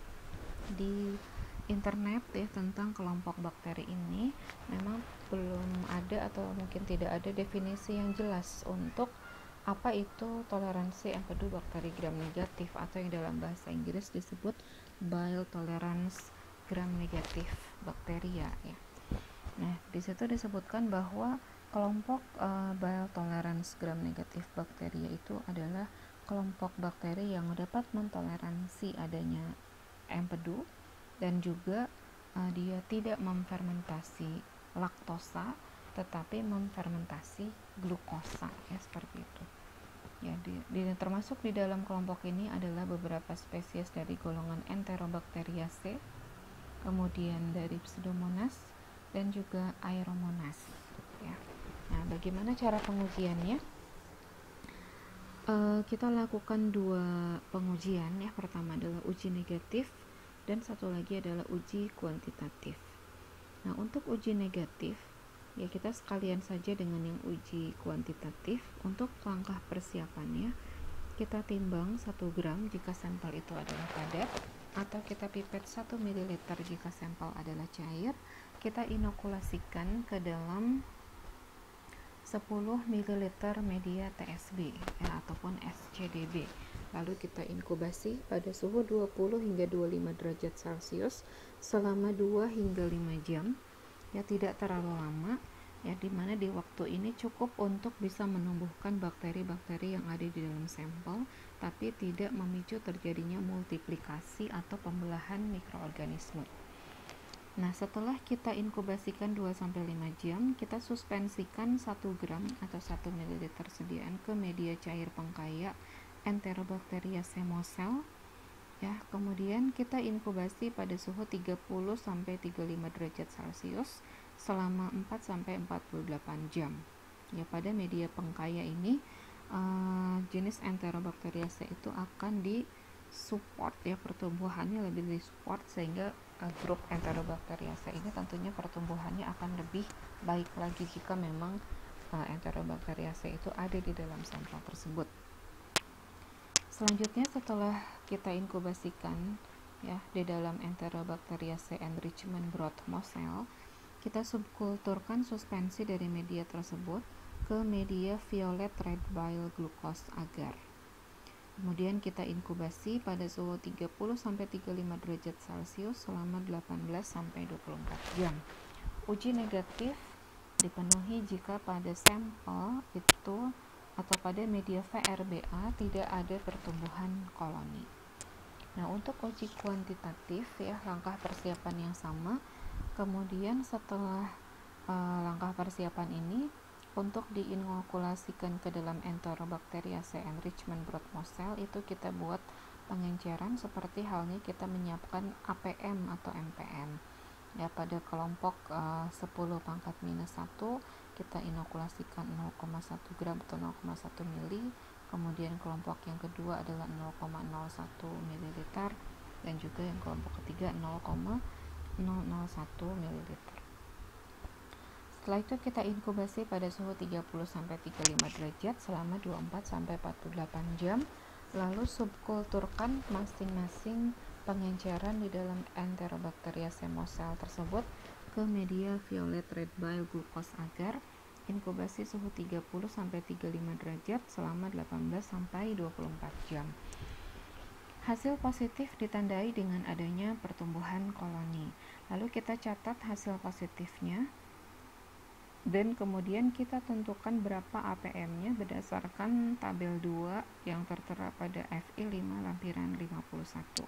di internet ya tentang kelompok bakteri ini, memang belum ada atau mungkin tidak ada definisi yang jelas untuk apa itu toleransi empedu bakteri gram negatif, atau yang dalam bahasa Inggris disebut bile tolerance gram negatif bakteria ya. Nah, di situ disebutkan bahwa kelompok uh, bile tolerance gram negatif bakteria itu adalah kelompok bakteri yang dapat mentoleransi adanya empedu dan juga uh, dia tidak memfermentasi laktosa tetapi memfermentasi glukosa ya, seperti itu. Ya, di, di, termasuk di dalam kelompok ini adalah beberapa spesies dari golongan Enterobacteriaceae, kemudian dari Pseudomonas dan juga Aeromonas ya. Nah, bagaimana cara pengujiannya? Uh, kita lakukan dua pengujian ya. Pertama adalah uji negatif dan satu lagi adalah uji kuantitatif. Nah, untuk uji negatif ya kita sekalian saja dengan yang uji kuantitatif. Untuk langkah persiapannya, kita timbang satu gram jika sampel itu adalah padat, atau kita pipet satu mililiter jika sampel adalah cair. Kita inokulasikan ke dalam sepuluh mililiter media T S B ya, ataupun S C D B. Lalu kita inkubasi pada suhu dua puluh hingga dua puluh lima derajat Celcius selama dua hingga lima jam. Ya, tidak terlalu lama ya, dimana di waktu ini cukup untuk bisa menumbuhkan bakteri-bakteri yang ada di dalam sampel, tapi tidak memicu terjadinya multiplikasi atau pembelahan mikroorganisme. Nah, setelah kita inkubasikan dua sampai lima jam, kita suspensikan satu gram atau satu mililiter sediaan ke media cair pengkaya Enterobacteria semosa ya. Kemudian kita inkubasi pada suhu tiga puluh sampai tiga puluh lima derajat Celcius selama empat sampai empat puluh delapan jam. Ya, pada media pengkaya ini uh, jenis Enterobacteriaceae itu akan disupport ya, pertumbuhannya lebih disupport, sehingga uh, grup Enterobacteriaceae ini tentunya pertumbuhannya akan lebih baik lagi jika memang uh, Enterobacteriaceae itu ada di dalam sampel tersebut. Selanjutnya, setelah kita inkubasikan ya di dalam Enterobacteriaceae enrichment growth mouse cell, kita subkulturkan suspensi dari media tersebut ke media violet red bile glucose agar. Kemudian kita inkubasi pada suhu tiga puluh sampai tiga puluh lima derajat Celcius selama delapan belas sampai dua puluh empat jam. Uji negatif dipenuhi jika pada sampel itu atau pada media V R B A tidak ada pertumbuhan koloni. Nah, untuk uji kuantitatif ya, langkah persiapan yang sama. Kemudian setelah uh, langkah persiapan ini, untuk diinokulasikan ke dalam Enterobacteriaceae enrichment broad mouse cell, itu kita buat pengenceran seperti halnya kita menyiapkan A P M atau M P M. Ya, pada kelompok uh, sepuluh pangkat minus satu kita inokulasikan nol koma satu gram atau nol koma satu mili. Kemudian kelompok yang kedua adalah nol koma nol satu mililiter, dan juga yang kelompok ketiga nol koma nol nol satu mililiter. Setelah itu kita inkubasi pada suhu tiga puluh sampai tiga puluh lima derajat selama dua puluh empat sampai empat puluh delapan jam, lalu subkulturkan masing-masing pengenceran di dalam Enterobacteriaceae cell tersebut ke media violet red bile glucose agar. Inkubasi suhu tiga puluh sampai tiga puluh lima derajat selama delapan belas sampai dua puluh empat jam. Hasil positif ditandai dengan adanya pertumbuhan koloni. Lalu kita catat hasil positifnya, dan kemudian kita tentukan berapa A P M-nya berdasarkan tabel dua yang tertera pada F I lima lampiran lima puluh satu.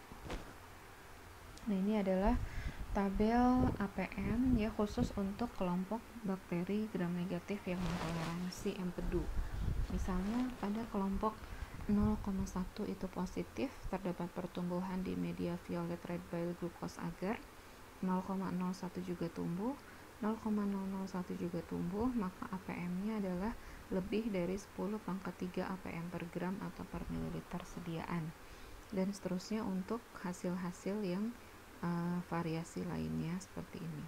Nah, ini adalah tabel A P M ya, khusus untuk kelompok bakteri gram negatif yang mentoleransi empedu. Misalnya pada kelompok nol koma satu itu positif, terdapat pertumbuhan di media violet red bile glucose agar, nol koma nol satu juga tumbuh, nol koma nol nol satu juga tumbuh, maka A P M-nya adalah lebih dari sepuluh pangkat tiga A P M per gram atau per mililiter sediaan. Dan seterusnya untuk hasil-hasil yang uh, variasi lainnya seperti ini.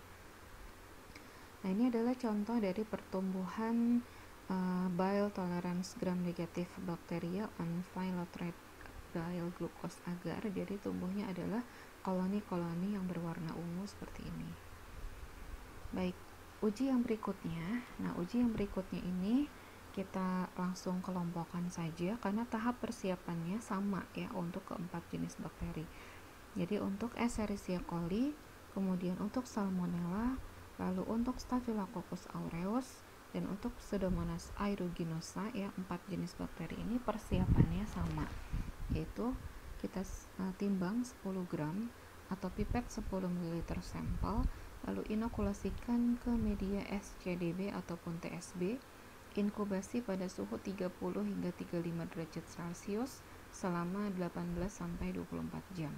Nah, ini adalah contoh dari pertumbuhan uh, bile tolerance gram negatif bakteria on violet red bile glucose agar. Jadi tumbuhnya adalah koloni-koloni yang berwarna ungu seperti ini. Baik, uji yang berikutnya. Nah, uji yang berikutnya ini kita langsung kelompokkan saja karena tahap persiapannya sama ya untuk keempat jenis bakteri. Jadi untuk Escherichia coli, kemudian untuk Salmonella, lalu untuk Staphylococcus aureus, dan untuk Pseudomonas aeruginosa ya, empat jenis bakteri ini persiapannya sama, yaitu kita uh, timbang sepuluh gram atau pipet sepuluh mililiter sampel, lalu inokulasikan ke media S C D B ataupun T S B, inkubasi pada suhu tiga puluh hingga tiga puluh lima derajat Celcius selama delapan belas sampai dua puluh empat jam.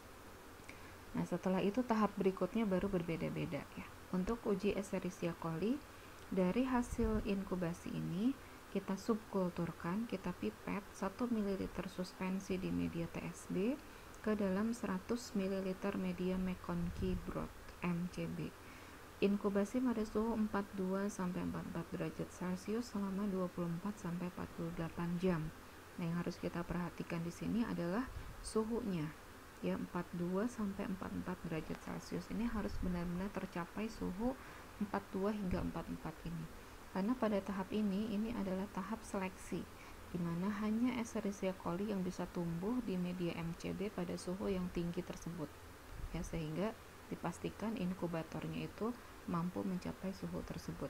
Nah, setelah itu tahap berikutnya baru berbeda-beda ya. Untuk uji Escherichia coli, dari hasil inkubasi ini kita subkulturkan, kita pipet satu mililiter suspensi di media T S B ke dalam seratus mililiter media McConkey broth M C B. Inkubasi pada suhu empat puluh dua sampai empat puluh empat derajat Celcius selama dua puluh empat sampai empat puluh delapan jam. Nah, yang harus kita perhatikan di sini adalah suhunya. Ya, empat puluh dua sampai empat puluh empat derajat Celcius ini harus benar-benar tercapai suhu empat puluh dua hingga empat puluh empat ini. Karena pada tahap ini ini adalah tahap seleksi, di mana hanya Escherichia coli yang bisa tumbuh di media M C B pada suhu yang tinggi tersebut. Ya, sehingga dipastikan inkubatornya itu mampu mencapai suhu tersebut.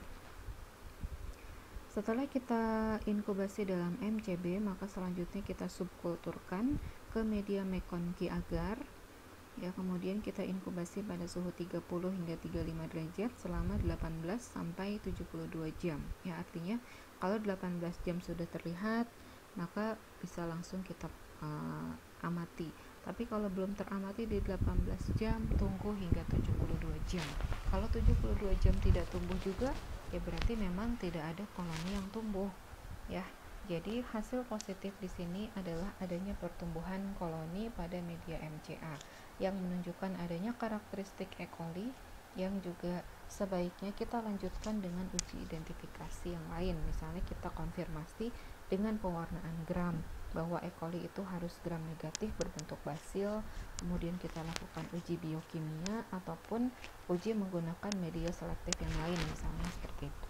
Setelah kita inkubasi dalam M C B, maka selanjutnya kita subkulturkan ke media McConkey agar. Ya, kemudian kita inkubasi pada suhu tiga puluh hingga tiga puluh lima derajat selama delapan belas sampai tujuh puluh dua jam. Ya, artinya kalau delapan belas jam sudah terlihat, maka bisa langsung kita uh, amati. Tapi kalau belum teramati di delapan belas jam, tunggu hingga tujuh puluh dua jam. Kalau tujuh puluh dua jam tidak tumbuh juga, ya berarti memang tidak ada koloni yang tumbuh. Ya, jadi hasil positif di sini adalah adanya pertumbuhan koloni pada media M C A yang menunjukkan adanya karakteristik E. coli yang juga sebaiknya kita lanjutkan dengan uji identifikasi yang lain. Misalnya kita konfirmasi dengan pewarnaan gram bahwa E. coli itu harus gram negatif berbentuk basil, kemudian kita lakukan uji biokimia ataupun uji menggunakan media selektif yang lain, misalnya seperti itu.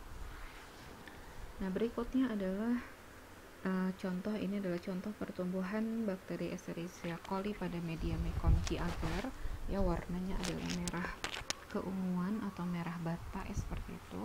Nah, berikutnya adalah uh, contoh ini adalah contoh pertumbuhan bakteri Escherichia coli pada media Mekongki agar, ya, warnanya adalah merah keunguan atau merah bata, ya, seperti itu.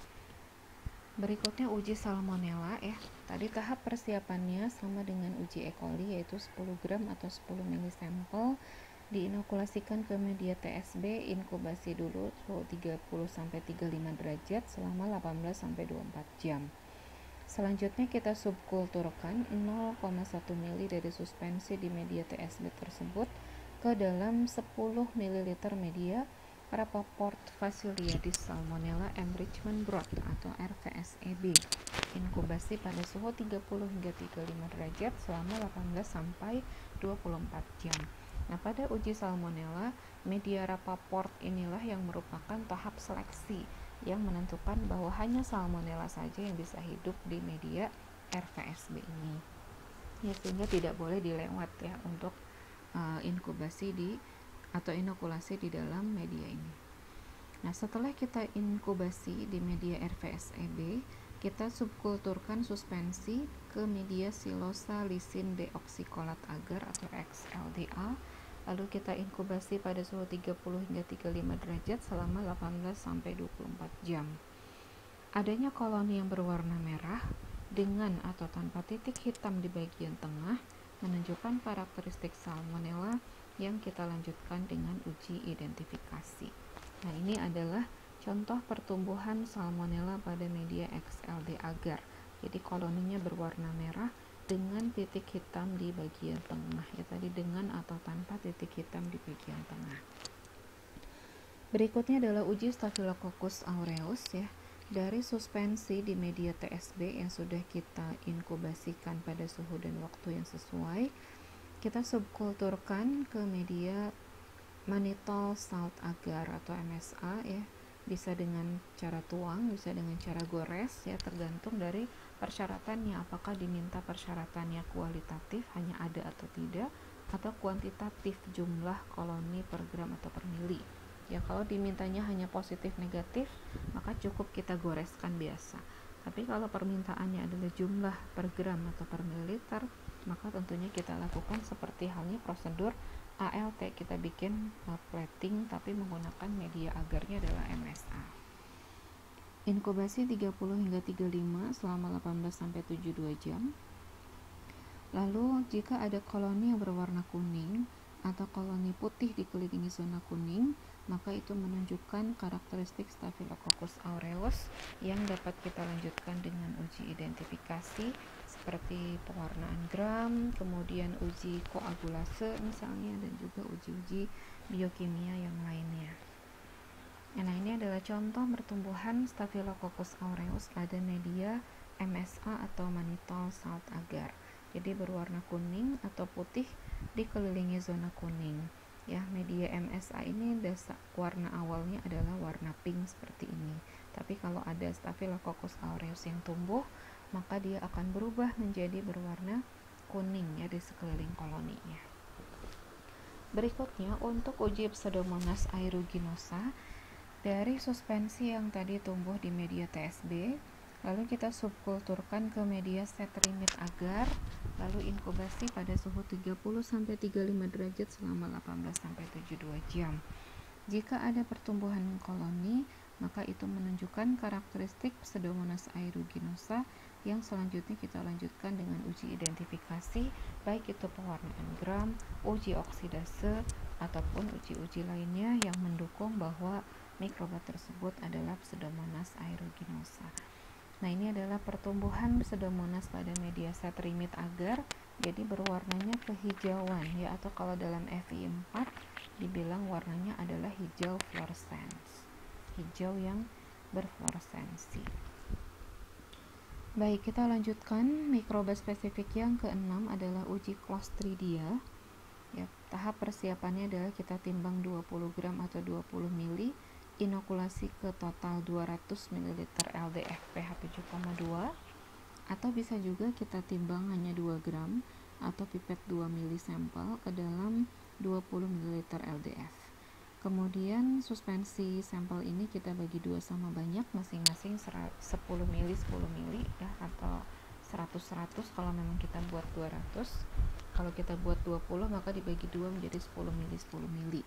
Berikutnya uji salmonella, ya. Tadi tahap persiapannya sama dengan uji E. coli, yaitu sepuluh gram atau sepuluh mili sampel diinokulasikan ke media T S B, inkubasi dulu suhu tiga puluh sampai tiga puluh lima derajat selama delapan belas sampai dua puluh empat jam. Selanjutnya kita subkulturkan nol koma satu mili dari suspensi di media T S B tersebut ke dalam sepuluh mililiter media Rapaport Fascioliadis Salmonella Enrichment Broth atau R V S E B. Inkubasi pada suhu tiga puluh hingga tiga puluh lima derajat selama delapan belas sampai dua puluh empat jam. Nah, pada uji salmonella, media Rapaport inilah yang merupakan tahap seleksi yang menentukan bahwa hanya salmonella saja yang bisa hidup di media R V S B ini. Ya, sehingga tidak boleh dilewat, ya, untuk uh, inkubasi di atau inokulasi di dalam media ini. Nah, setelah kita inkubasi di media R V S E B, kita subkulturkan suspensi ke media silosa lisin deoksikolat agar atau X L D A, lalu kita inkubasi pada suhu tiga puluh hingga tiga puluh lima derajat selama delapan belas sampai dua puluh empat jam. Adanya koloni yang berwarna merah dengan atau tanpa titik hitam di bagian tengah menunjukkan karakteristik salmonella yang kita lanjutkan dengan uji identifikasi. Nah, ini adalah contoh pertumbuhan salmonella pada media X L D agar. Jadi koloninya berwarna merah dengan titik hitam di bagian tengah, ya, tadi dengan atau tanpa titik hitam di bagian tengah. Berikutnya adalah uji Staphylococcus aureus, ya, dari suspensi di media T S B yang sudah kita inkubasikan pada suhu dan waktu yang sesuai. Kita subkulturkan ke media mannitol salt agar atau M S A, ya, bisa dengan cara tuang, bisa dengan cara gores, ya, tergantung dari persyaratannya, apakah diminta persyaratannya kualitatif hanya ada atau tidak, atau kuantitatif jumlah koloni per gram atau per mili. Ya, kalau dimintanya hanya positif negatif, maka cukup kita goreskan biasa. Tapi kalau permintaannya adalah jumlah per gram atau per mililiter, maka tentunya kita lakukan seperti halnya prosedur A L T, kita bikin uh, plating tapi menggunakan media agarnya adalah M S A. Inkubasi tiga puluh hingga tiga puluh lima selama delapan belas sampai tujuh puluh dua jam. Lalu jika ada koloni yang berwarna kuning atau koloni putih dikelilingi zona kuning, maka itu menunjukkan karakteristik Staphylococcus aureus yang dapat kita lanjutkan dengan uji identifikasi seperti pewarnaan gram, kemudian uji koagulase misalnya, dan juga uji-uji biokimia yang lainnya. Nah, ini adalah contoh pertumbuhan Staphylococcus aureus pada media M S A atau mannitol salt agar. Jadi berwarna kuning atau putih dikelilingi zona kuning. Ya, media M S A ini dasar warna awalnya adalah warna pink seperti ini. Tapi kalau ada Staphylococcus aureus yang tumbuh, maka dia akan berubah menjadi berwarna kuning, ya, di sekeliling koloninya. Berikutnya untuk uji Pseudomonas aeruginosa dari suspensi yang tadi tumbuh di media T S B, lalu kita subkulturkan ke media Setrimid agar, lalu inkubasi pada suhu tiga puluh sampai tiga puluh lima derajat selama delapan belas sampai tujuh puluh dua jam. Jika ada pertumbuhan koloni, maka itu menunjukkan karakteristik Pseudomonas aeruginosa yang selanjutnya kita lanjutkan dengan uji identifikasi, baik itu pewarnaan gram, uji oksidase, ataupun uji-uji lainnya yang mendukung bahwa mikroba tersebut adalah Pseudomonas aeruginosa. Nah, ini adalah pertumbuhan Pseudomonas pada media Setrimid agar, jadi berwarnanya kehijauan, ya, atau kalau dalam F I empat dibilang warnanya adalah hijau fluorescens, hijau yang berfluoresensi. Baik, kita lanjutkan. Mikroba spesifik yang keenam adalah uji Clostridia. Ya, tahap persiapannya adalah kita timbang dua puluh gram atau dua puluh mili, inokulasi ke total dua ratus mililiter L D F P H tujuh koma dua, atau bisa juga kita timbang hanya dua gram, atau pipet dua mili sampel ke dalam dua puluh mililiter L D F. Kemudian suspensi sampel ini kita bagi dua sama banyak, masing-masing sepuluh mili sepuluh mili ya, atau seratus seratus kalau memang kita buat dua ratus. Kalau kita buat dua puluh maka dibagi dua menjadi sepuluh mili sepuluh mili.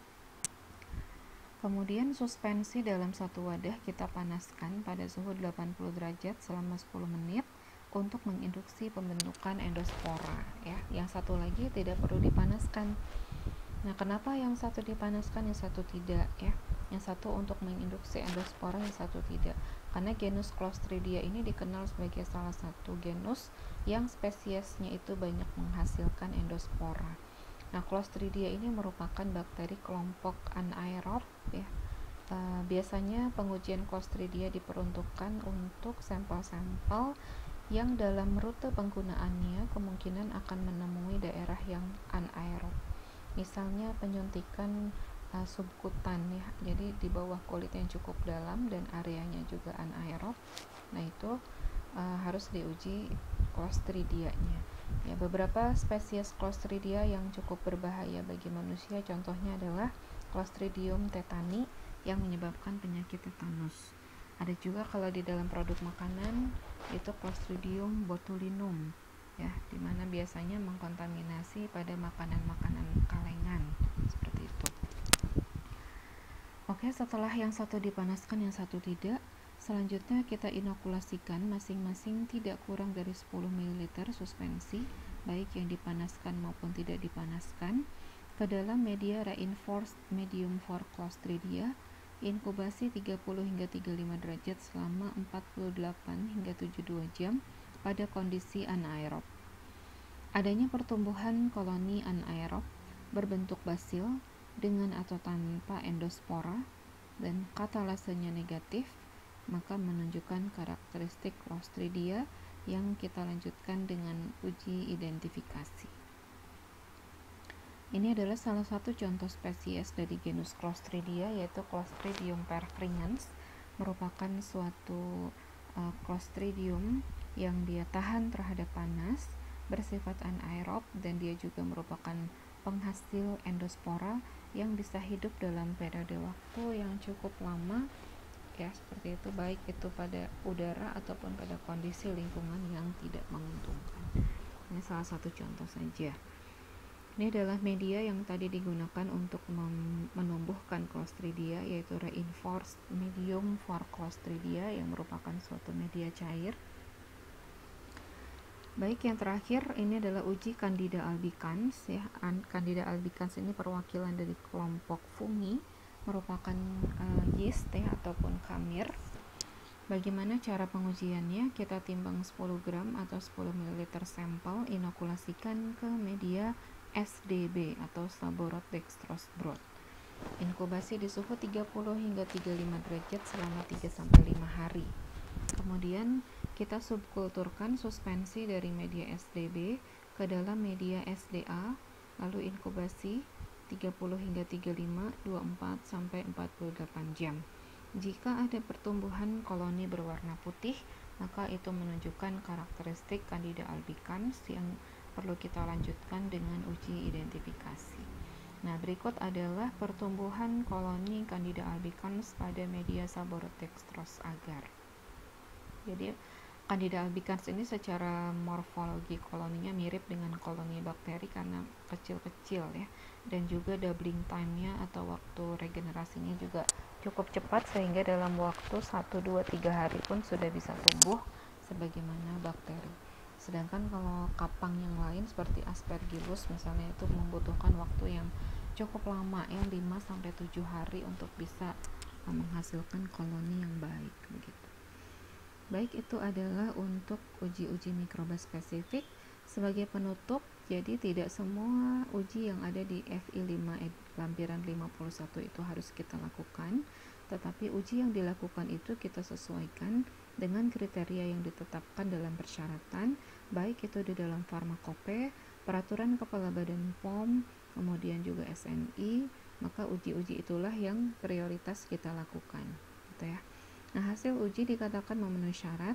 Kemudian suspensi dalam satu wadah kita panaskan pada suhu delapan puluh derajat selama sepuluh menit untuk menginduksi pembentukan endospora ya. Yang satu lagi tidak perlu dipanaskan. Nah, kenapa yang satu dipanaskan, yang satu tidak ya? Yang satu untuk menginduksi endospora, yang satu tidak. Karena genus Clostridia ini dikenal sebagai salah satu genus yang spesiesnya itu banyak menghasilkan endospora. Nah, Clostridia ini merupakan bakteri kelompok anaerob ya. E, biasanya pengujian Clostridia diperuntukkan untuk sampel-sampel yang dalam rute penggunaannya kemungkinan akan menemui daerah yang anaerob. Misalnya penyuntikan uh, subkutan ya, jadi di bawah kulit yang cukup dalam dan areanya juga anaerob. Nah itu uh, harus diuji Clostridianya. Ya, beberapa spesies Clostridia yang cukup berbahaya bagi manusia contohnya adalah Clostridium tetani yang menyebabkan penyakit tetanus. Ada juga kalau di dalam produk makanan itu Clostridium botulinum ya, dimana biasanya mengkontaminasi pada makanan-makanan kalengan seperti itu. Oke, setelah yang satu dipanaskan yang satu tidak, selanjutnya kita inokulasikan masing-masing tidak kurang dari sepuluh mililiter suspensi baik yang dipanaskan maupun tidak dipanaskan ke dalam media reinforced medium for Clostridia, inkubasi tiga puluh hingga tiga puluh lima derajat selama empat puluh delapan hingga tujuh puluh dua jam pada kondisi anaerob. Adanya pertumbuhan koloni anaerob berbentuk basil dengan atau tanpa endospora dan katalasenya negatif, maka menunjukkan karakteristik Clostridia yang kita lanjutkan dengan uji identifikasi. Ini adalah salah satu contoh spesies dari genus Clostridia, yaitu Clostridium perfringens, merupakan suatu uh, Clostridium yang dia tahan terhadap panas, bersifat anaerob, dan dia juga merupakan penghasil endospora yang bisa hidup dalam periode waktu yang cukup lama ya, seperti itu, baik itu pada udara ataupun pada kondisi lingkungan yang tidak menguntungkan. Ini salah satu contoh saja. Ini adalah media yang tadi digunakan untuk menumbuhkan Clostridia, yaitu reinforced medium for Clostridia yang merupakan suatu media cair. Baik, yang terakhir ini adalah uji Candida albicans ya. Candida albicans ini perwakilan dari kelompok fungi, merupakan uh, yeast ya ataupun khamir. Bagaimana cara pengujiannya? Kita timbang sepuluh gram atau sepuluh mililiter sampel, inokulasikan ke media S D B atau Staborot dextrose broth. Inkubasi di suhu tiga puluh hingga tiga puluh lima derajat selama tiga sampai lima hari. Kemudian kita subkulturkan suspensi dari media S D B ke dalam media S D A, lalu inkubasi tiga puluh hingga tiga puluh lima, dua puluh empat sampai empat puluh delapan jam. Jika ada pertumbuhan koloni berwarna putih, maka itu menunjukkan karakteristik Candida albicans yang perlu kita lanjutkan dengan uji identifikasi. Nah, berikut adalah pertumbuhan koloni Candida albicans pada media Staborot dextrose agar. Jadi, Candida albicans ini secara morfologi koloninya mirip dengan koloni bakteri karena kecil-kecil ya, dan juga doubling time-nya atau waktu regenerasinya juga cukup cepat sehingga dalam waktu satu, dua, tiga hari pun sudah bisa tumbuh sebagaimana bakteri. Sedangkan kalau kapang yang lain seperti Aspergillus misalnya itu membutuhkan waktu yang cukup lama ya, lima sampai tujuh hari untuk bisa menghasilkan koloni yang baik begitu. Baik, itu adalah untuk uji-uji mikroba spesifik. Sebagai penutup, jadi tidak semua uji yang ada di F I lima lampiran lima puluh satu itu harus kita lakukan, tetapi uji yang dilakukan itu kita sesuaikan dengan kriteria yang ditetapkan dalam persyaratan, baik itu di dalam Farmakope, peraturan Kepala Badan P O M, kemudian juga S N I, maka uji-uji itulah yang prioritas kita lakukan, gitu ya. Nah, hasil uji dikatakan memenuhi syarat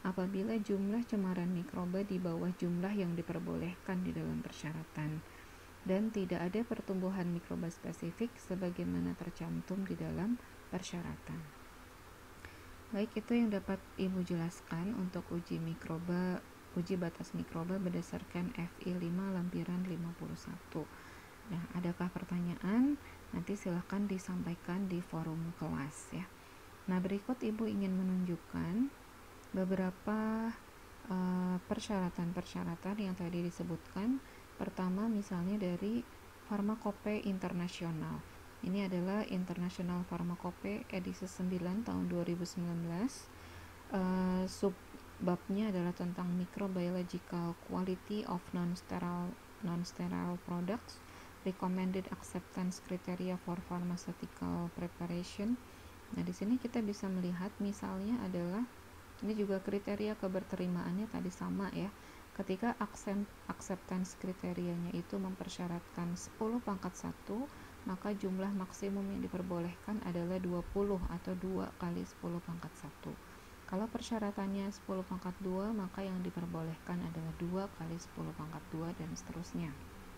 apabila jumlah cemaran mikroba di bawah jumlah yang diperbolehkan di dalam persyaratan, dan tidak ada pertumbuhan mikroba spesifik sebagaimana tercantum di dalam persyaratan. Baik, itu yang dapat Ibu jelaskan untuk uji mikroba, uji batas mikroba berdasarkan F I lima lampiran lima puluh satu. Nah, adakah pertanyaan? Nanti silahkan disampaikan di forum kelas ya. Nah, berikut Ibu ingin menunjukkan beberapa uh, persyaratan-persyaratan yang tadi disebutkan. Pertama, misalnya dari Farmakope Internasional. Ini adalah International Farmakope edisi sembilan tahun dua ribu sembilan belas. Uh, subbabnya adalah tentang Microbiological Quality of Non-Sterile Non-Sterile Products, Recommended Acceptance Criteria for Pharmaceutical Preparation. Nah, di sini kita bisa melihat misalnya adalah ini juga kriteria keberterimaannya tadi sama ya. Ketika acceptance kriterianya itu mempersyaratkan sepuluh pangkat satu, maka jumlah maksimum yang diperbolehkan adalah dua puluh atau dua kali sepuluh pangkat satu. Kalau persyaratannya sepuluh pangkat dua, maka yang diperbolehkan adalah dua kali sepuluh pangkat dua dan seterusnya.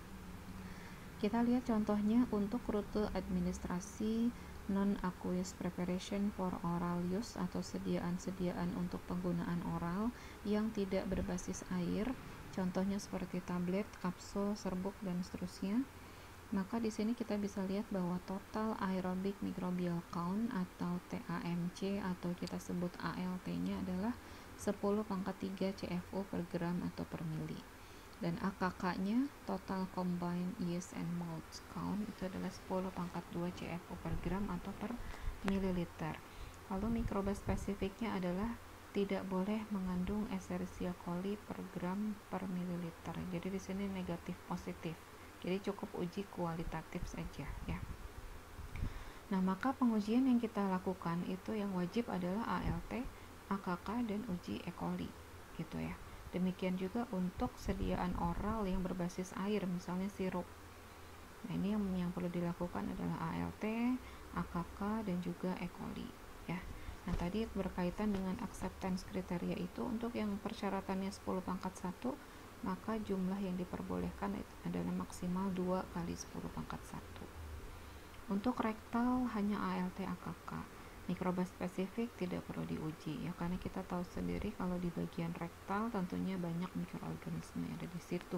Kita lihat contohnya untuk rute administrasi non-aqueous preparation for oral use atau sediaan-sediaan untuk penggunaan oral yang tidak berbasis air, contohnya seperti tablet, kapsul, serbuk dan seterusnya. Maka di sini kita bisa lihat bahwa total aerobic microbial count atau T A M C atau kita sebut A L T-nya adalah sepuluh pangkat tiga C F U per gram atau per mili. Dan A K K-nya total combined yeast and malt count itu adalah sepuluh pangkat dua C F U per gram atau per mililiter. Lalu mikroba spesifiknya adalah tidak boleh mengandung Escherichia coli per gram per mililiter. Jadi di sini negatif positif. Jadi cukup uji kualitatif saja ya. Nah, maka pengujian yang kita lakukan itu yang wajib adalah A L T, A K K dan uji E. coli gitu ya. Demikian juga untuk sediaan oral yang berbasis air, misalnya sirup. Nah, ini yang, yang perlu dilakukan adalah A L T, A K K, dan juga E. coli. Ya. Nah, tadi berkaitan dengan acceptance kriteria itu, untuk yang persyaratannya sepuluh pangkat satu, maka jumlah yang diperbolehkan adalah maksimal dua kali sepuluh pangkat satu. Untuk rektal hanya A L T, A K K. Mikroba spesifik tidak perlu diuji ya, karena kita tahu sendiri kalau di bagian rektal tentunya banyak mikroorganisme yang ada di situ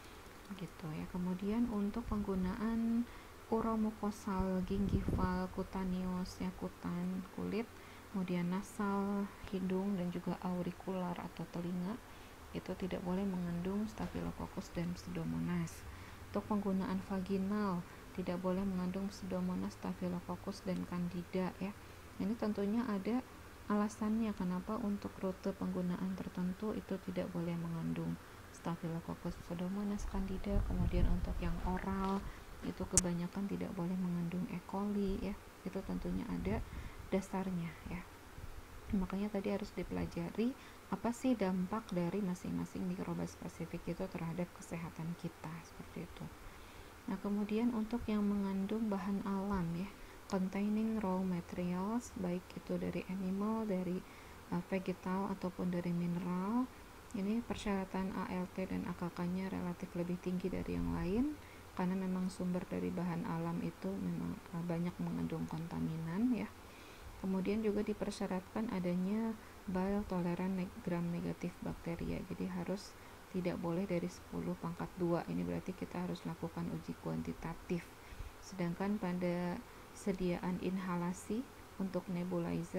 gitu ya. Kemudian untuk penggunaan uromukosal, gingival, kutaneous ya, kutan kulit, kemudian nasal, hidung dan juga aurikular atau telinga, itu tidak boleh mengandung Staphylococcus dan Pseudomonas. Untuk penggunaan vaginal tidak boleh mengandung Pseudomonas, Staphylococcus dan Candida ya. Ini tentunya ada alasannya kenapa untuk rute penggunaan tertentu itu tidak boleh mengandung Staphylococcus, Pseudomonas, Candida. Kemudian untuk yang oral itu kebanyakan tidak boleh mengandung E. coli ya. Itu tentunya ada dasarnya ya. Makanya tadi harus dipelajari apa sih dampak dari masing-masing mikroba spesifik itu terhadap kesehatan kita, seperti itu. Nah, kemudian untuk yang mengandung bahan alam ya, containing raw materials, baik itu dari animal, dari uh, vegetal ataupun dari mineral, ini persyaratan A L T dan A K K-nya relatif lebih tinggi dari yang lain karena memang sumber dari bahan alam itu memang uh, banyak mengandung kontaminan ya. Kemudian juga dipersyaratkan adanya bile tolerant neg- gram negatif bakteria, jadi harus tidak boleh dari sepuluh pangkat dua. Ini berarti kita harus lakukan uji kuantitatif. Sedangkan pada sediaan inhalasi untuk nebulizer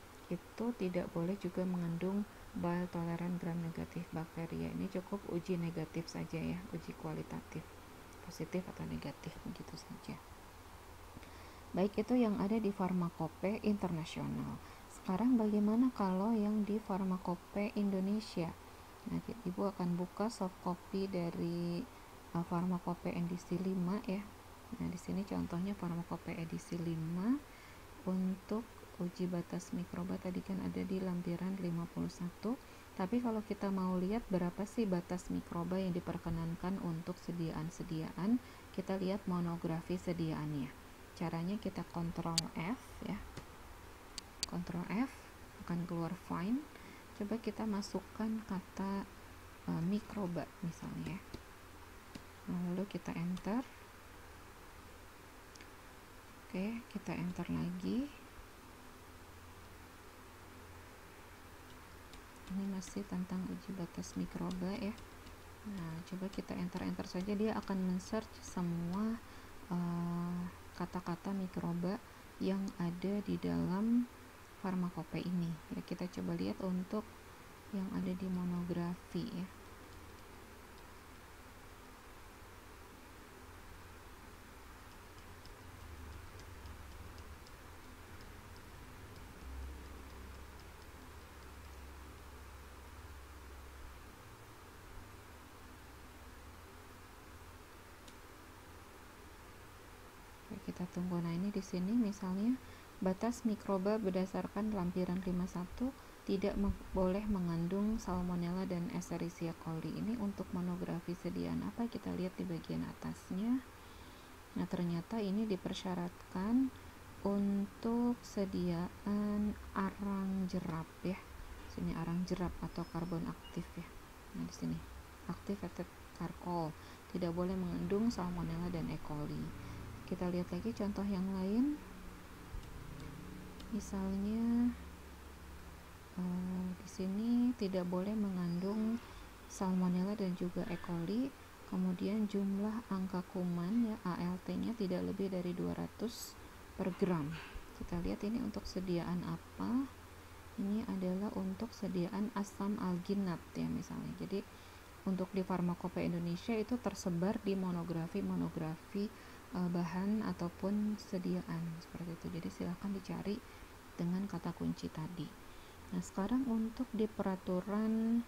itu tidak boleh juga mengandung bile tolerant gram negatif bakteria. Ini cukup uji negatif saja ya, uji kualitatif, positif atau negatif, begitu saja. Baik, itu yang ada di Farmakope Internasional. Sekarang bagaimana kalau yang di Farmakope Indonesia? Nah, Ibu akan buka soft copy dari uh, Farmakope edisi lima ya. Nah, di sini contohnya Farmakope edisi lima untuk uji batas mikroba tadi kan ada di lampiran lima puluh satu. Tapi kalau kita mau lihat berapa sih batas mikroba yang diperkenankan untuk sediaan-sediaan, kita lihat monografi sediaannya. Caranya kita kontrol F ya. Kontrol F akan keluar find. coba kita masukkan kata e, mikroba misalnya ya. Lalu kita enter. Oke, kita enter lagi. Ini masih tentang uji batas mikroba ya. Nah, coba kita enter-enter saja, dia akan men-search semua kata-kata uh, mikroba yang ada di dalam farmakope ini. Ya, kita coba lihat untuk yang ada di monografi ya. Kita tunggu. Nah, ini di sini misalnya batas mikroba berdasarkan lampiran lima puluh satu tidak me boleh mengandung salmonella dan Escherichia coli. Ini untuk monografi sediaan apa? Kita lihat di bagian atasnya. Nah, ternyata ini dipersyaratkan untuk sediaan arang jeram ya. Sini arang jeram atau karbon aktif ya. Nah, di sini activated charcoal tidak boleh mengandung salmonella dan E. coli. Kita lihat lagi contoh yang lain, misalnya uh, di sini tidak boleh mengandung salmonella dan juga E. coli. Kemudian jumlah angka kuman ya A L T-nya tidak lebih dari dua ratus per gram. Kita lihat ini untuk sediaan apa? Ini adalah untuk sediaan asam alginat ya misalnya. Jadi untuk di Farmakope Indonesia itu tersebar di monografi-monografi bahan ataupun sediaan seperti itu. Jadi silahkan dicari dengan kata kunci tadi. Nah, sekarang untuk di peraturan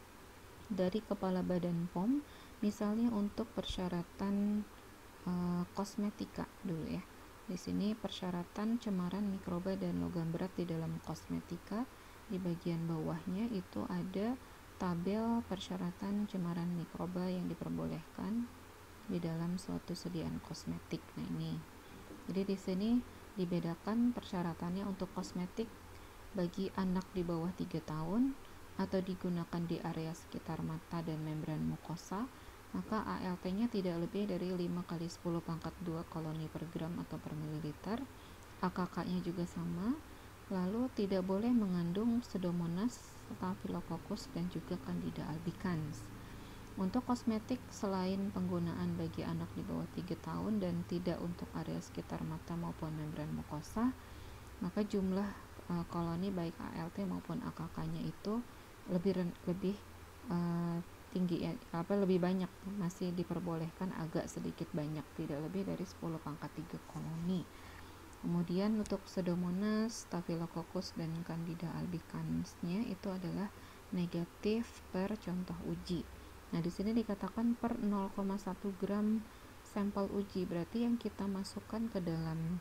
dari Kepala Badan P O M, misalnya untuk persyaratan uh, kosmetika dulu ya. Di sini persyaratan cemaran mikroba dan logam berat di dalam kosmetika. Di bagian bawahnya itu ada tabel persyaratan cemaran mikroba yang diperbolehkan di dalam suatu sediaan kosmetik. Nah, ini. Jadi di sini dibedakan persyaratannya untuk kosmetik bagi anak di bawah tiga tahun atau digunakan di area sekitar mata dan membran mukosa, maka A L T-nya tidak lebih dari lima kali sepuluh pangkat dua koloni per gram atau per mililiter. A K K-nya juga sama. Lalu tidak boleh mengandung Pseudomonas, Staphylococcus dan juga Candida albicans. Untuk kosmetik selain penggunaan bagi anak di bawah tiga tahun dan tidak untuk area sekitar mata maupun membran mukosa, maka jumlah uh, koloni baik A L T maupun A K K-nya itu lebih lebih uh, tinggi ya, apa lebih banyak, masih diperbolehkan agak sedikit banyak, tidak lebih dari sepuluh pangkat tiga koloni. Kemudian untuk Pseudomonas, Staphylococcus dan Candida albicans-nya itu adalah negatif per contoh uji. Nah, di sini dikatakan per nol koma satu gram sampel uji, berarti yang kita masukkan ke dalam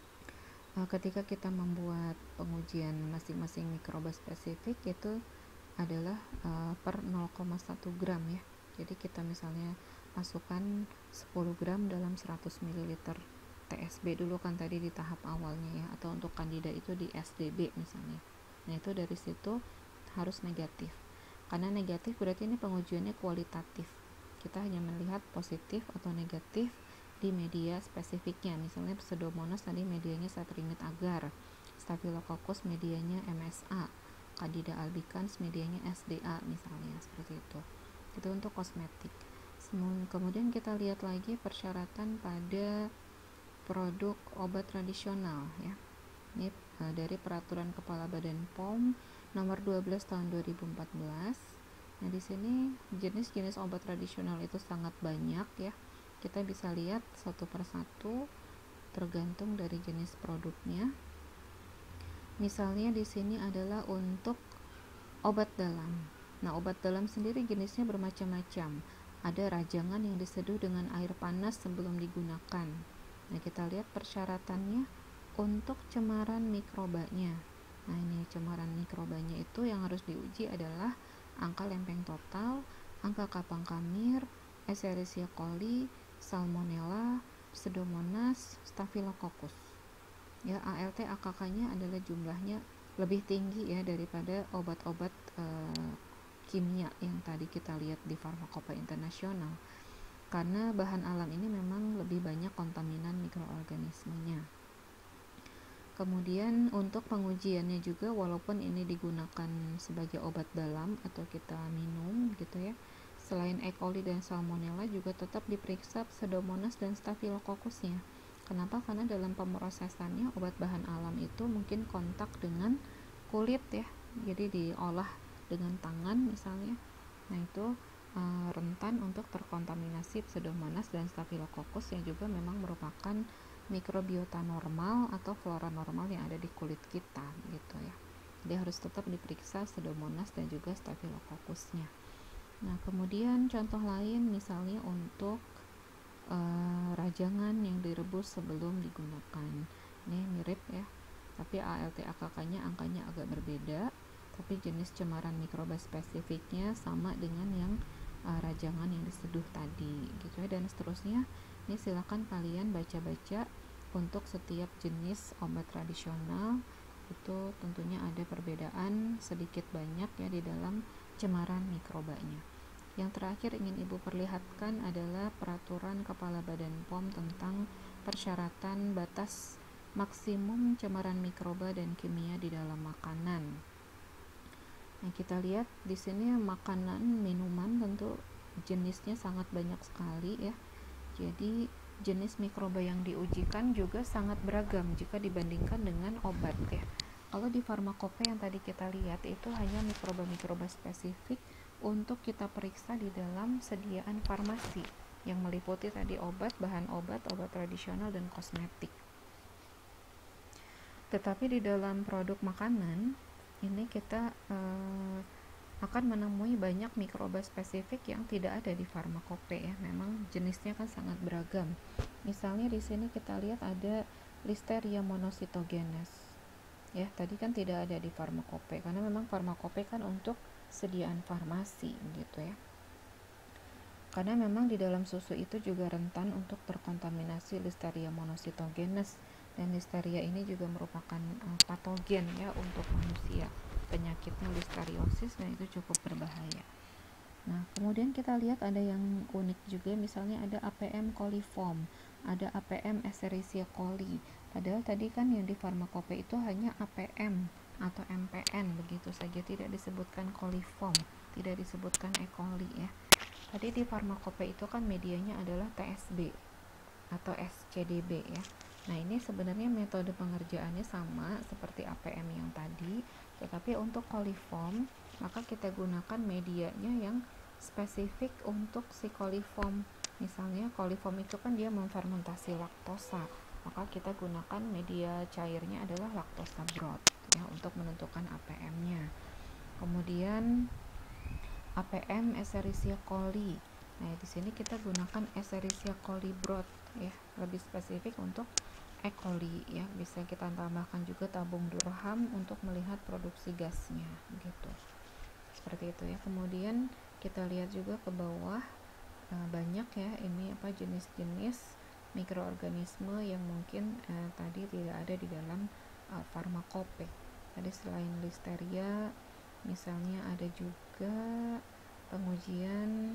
uh, ketika kita membuat pengujian masing-masing mikroba spesifik itu adalah uh, per nol koma satu gram ya. Jadi kita misalnya masukkan sepuluh gram dalam seratus mililiter T S B dulu kan tadi di tahap awalnya ya, atau untuk Candida itu di S D B misalnya. Nah, itu dari situ harus negatif. Karena negatif berarti ini pengujiannya kualitatif. Kita hanya melihat positif atau negatif di media spesifiknya. Misalnya Pseudomonas tadi medianya Satrimid agar, Staphylococcus medianya M S A, Candida albicans medianya S D A misalnya, seperti itu. Itu untuk kosmetik. Kemudian kita lihat lagi persyaratan pada produk obat tradisional ya. Ini uh, dari peraturan Kepala Badan P O M nomor dua belas tahun dua ribu empat belas. Nah, di sini jenis-jenis obat tradisional itu sangat banyak ya. Kita bisa lihat satu persatu tergantung dari jenis produknya. Misalnya di sini adalah untuk obat dalam. Nah, obat dalam sendiri jenisnya bermacam-macam. Ada rajangan yang diseduh dengan air panas sebelum digunakan. Nah, kita lihat persyaratannya untuk cemaran mikrobanya. Nah, ini cemaran mikrobanya itu yang harus diuji adalah angka lempeng total, angka kapang kamir, Escherichia coli, Salmonella, Pseudomonas, Staphylococcus. Ya, A L T A K K-nya adalah jumlahnya lebih tinggi ya daripada obat-obat uh, kimia yang tadi kita lihat di Pharmacopoeia Internasional, karena bahan alam ini memang lebih banyak kontaminan mikroorganismenya. Kemudian untuk pengujiannya juga, walaupun ini digunakan sebagai obat dalam atau kita minum gitu ya, selain E. coli dan Salmonella juga tetap diperiksa Pseudomonas dan Staphylococcusnya. Kenapa? Karena dalam pemrosesannya obat bahan alam itu mungkin kontak dengan kulit ya, jadi diolah dengan tangan misalnya. Nah itu e, rentan untuk terkontaminasi Pseudomonas dan Staphylococcus yang juga memang merupakan mikrobiota normal atau flora normal yang ada di kulit kita gitu ya. Dia harus tetap diperiksa Pseudomonas dan juga Staphylococcusnya. Nah kemudian contoh lain misalnya untuk Uh, rajangan yang direbus sebelum digunakan, ini mirip ya, tapi A L T A K K-nya angkanya agak berbeda, tapi jenis cemaran mikroba spesifiknya sama dengan yang uh, rajangan yang diseduh tadi gitu ya, dan seterusnya. Ini silakan kalian baca-baca untuk setiap jenis obat tradisional itu tentunya ada perbedaan sedikit banyak ya di dalam cemaran mikrobanya. Yang terakhir ingin Ibu perlihatkan adalah Peraturan Kepala Badan P O M tentang persyaratan batas maksimum cemaran mikroba dan kimia di dalam makanan. Nah, kita lihat di sini makanan, minuman tentu jenisnya sangat banyak sekali ya. Jadi jenis mikroba yang diujikan juga sangat beragam jika dibandingkan dengan obat ya. Kalau di Pharmacopoeia yang tadi kita lihat itu hanya mikroba-mikroba spesifik untuk kita periksa di dalam sediaan farmasi yang meliputi tadi obat, bahan obat, obat tradisional, dan kosmetik. Tetapi di dalam produk makanan ini kita eh, akan menemui banyak mikroba spesifik yang tidak ada di Pharmacopoeia ya. Memang jenisnya kan sangat beragam. Misalnya di sini kita lihat ada Listeria monocytogenes. Ya, tadi kan tidak ada di Pharmacopoeia karena memang Pharmacopoeia kan untuk sediaan farmasi gitu ya. Karena memang di dalam susu itu juga rentan untuk terkontaminasi Listeria monocytogenes, dan listeria ini juga merupakan uh, patogen ya untuk manusia. Penyakitnya listeriosis dan itu cukup berbahaya. Nah, kemudian kita lihat ada yang unik juga, misalnya ada A P M coliform, ada A P M Escherichia coli. Padahal tadi kan yang di Pharmacopoeia itu hanya A P M atau M P N begitu saja, tidak disebutkan coliform, tidak disebutkan E. coli ya. Tadi di Pharmacopoeia itu kan medianya adalah T S B atau S C D B ya. Nah, ini sebenarnya metode pengerjaannya sama seperti A P M yang tadi, tetapi untuk coliform maka kita gunakan medianya yang spesifik untuk si coliform. Misalnya coliform itu kan dia memfermentasi laktosa, maka kita gunakan media cairnya adalah laktosa broth ya untuk menentukan A P M-nya. Kemudian A P M Escherichia coli. Nah, di sini kita gunakan Escherichia coli broth ya, lebih spesifik untuk E. coli ya. Bisa kita tambahkan juga tabung durham untuk melihat produksi gasnya gitu. Seperti itu ya. Kemudian kita lihat juga ke bawah, uh, banyak ya ini apa jenis-jenis mikroorganisme yang mungkin uh, tadi tidak ada di dalam uh, Pharmacopoeia. Tadi selain listeria misalnya ada juga pengujian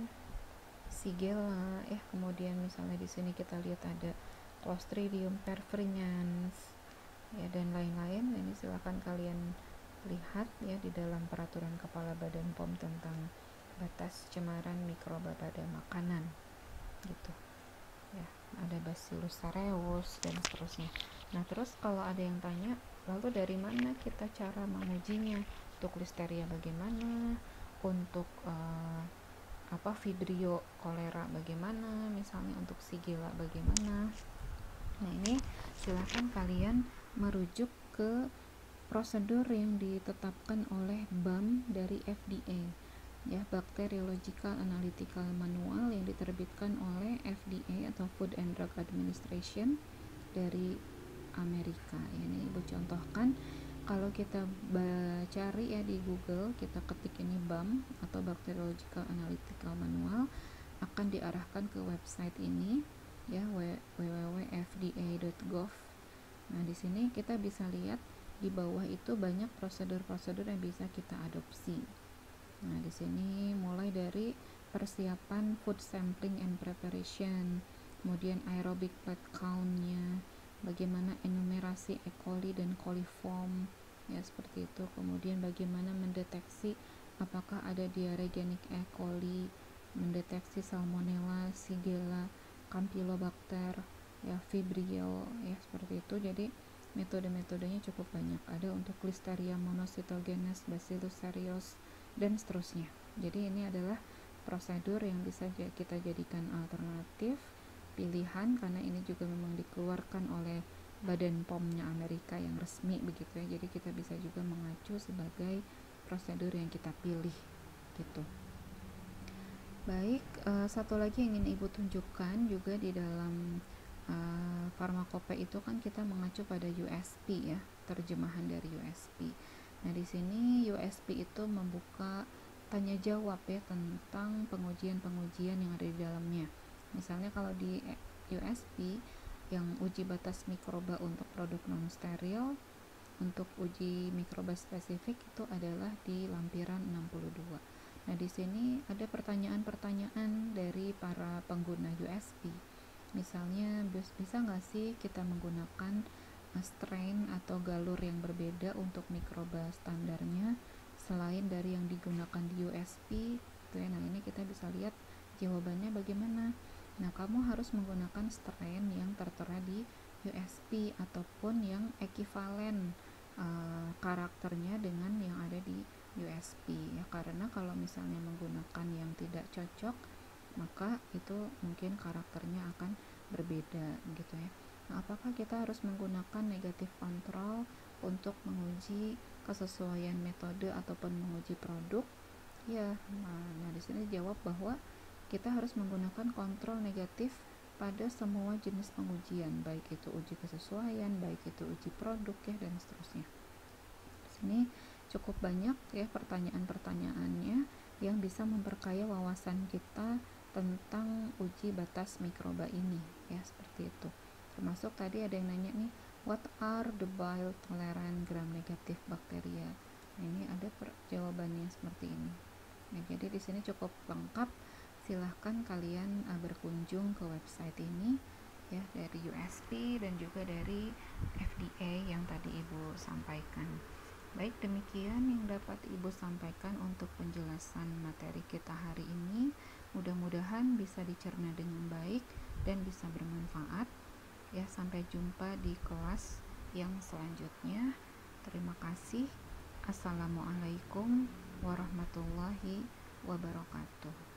Shigella ya. Kemudian misalnya di sini kita lihat ada Clostridium perfringens ya dan lain-lain. Ini silakan kalian lihat ya di dalam Peraturan Kepala Badan P O M tentang batas cemaran mikroba pada makanan gitu ya. Ada Bacillus cereus dan seterusnya. Nah, terus kalau ada yang tanya, lalu dari mana kita cara mengujinya? Untuk listeria bagaimana? Untuk uh, apa Vibrio cholera bagaimana? Misalnya untuk Shigella bagaimana? Nah, ini silahkan kalian merujuk ke prosedur yang ditetapkan oleh B A M dari F D A ya, Bacteriological Analytical Manual yang diterbitkan oleh F D A atau Food and Drug Administration dari Amerika. Ini Ibu contohkan, kalau kita cari ya di Google, kita ketik ini B A M atau Bacteriological Analytical Manual, akan diarahkan ke website ini ya, w w w titik f d a titik gov. Nah, di sini kita bisa lihat di bawah itu banyak prosedur-prosedur yang bisa kita adopsi. Nah, di sini mulai dari persiapan food sampling and preparation, kemudian aerobic plate count-nya, bagaimana enumerasi E. coli dan coliform, ya seperti itu. Kemudian bagaimana mendeteksi apakah ada diaregenik E. coli, mendeteksi salmonella, shigella, campylobacter, ya vibrio, ya seperti itu. Jadi metode-metodenya cukup banyak. Ada untuk Listeria monocytogenes, Bacillus cereus, dan seterusnya. Jadi ini adalah prosedur yang bisa kita jadikan alternatif pilihan, karena ini juga memang dikeluarkan oleh Badan P O M-nya Amerika yang resmi begitu ya. Jadi kita bisa juga mengacu sebagai prosedur yang kita pilih gitu. Baik, uh, satu lagi yang ingin Ibu tunjukkan juga di dalam uh, farmakope itu kan kita mengacu pada U S P ya, terjemahan dari U S P. Nah, di sini U S P itu membuka tanya jawab ya tentang pengujian-pengujian yang ada di dalamnya. Misalnya kalau di U S P yang uji batas mikroba untuk produk non steril, untuk uji mikroba spesifik itu adalah di lampiran enam puluh dua. Nah, di sini ada pertanyaan-pertanyaan dari para pengguna U S P. Misalnya, bisa nggak sih kita menggunakan strain atau galur yang berbeda untuk mikroba standarnya selain dari yang digunakan di U S P gitu ya. Nah, ini kita bisa lihat jawabannya bagaimana. Nah, kamu harus menggunakan strain yang tertera di U S P ataupun yang ekivalen uh, karakternya dengan yang ada di U S P ya, karena kalau misalnya menggunakan yang tidak cocok maka itu mungkin karakternya akan berbeda gitu ya. Nah, apakah kita harus menggunakan negatif kontrol untuk menguji kesesuaian metode ataupun menguji produk? Ya, nah, nah di sini jawab bahwa kita harus menggunakan kontrol negatif pada semua jenis pengujian, baik itu uji kesesuaian, baik itu uji produk ya, dan seterusnya. Di sini cukup banyak ya pertanyaan-pertanyaannya yang bisa memperkaya wawasan kita tentang uji batas mikroba ini ya, seperti itu. Termasuk tadi ada yang nanya nih, what are the bile tolerant gram negatif bacteria? Nah, ini ada jawabannya seperti ini. Nah, jadi di sini cukup lengkap. Silahkan kalian uh, berkunjung ke website ini ya, dari U S P dan juga dari F D A yang tadi Ibu sampaikan. Baik, demikian yang dapat Ibu sampaikan untuk penjelasan materi kita hari ini. Mudah-mudahan bisa dicerna dengan baik dan bisa bermanfaat. Ya, sampai jumpa di kelas yang selanjutnya. Terima kasih. Assalamualaikum warahmatullahi wabarakatuh.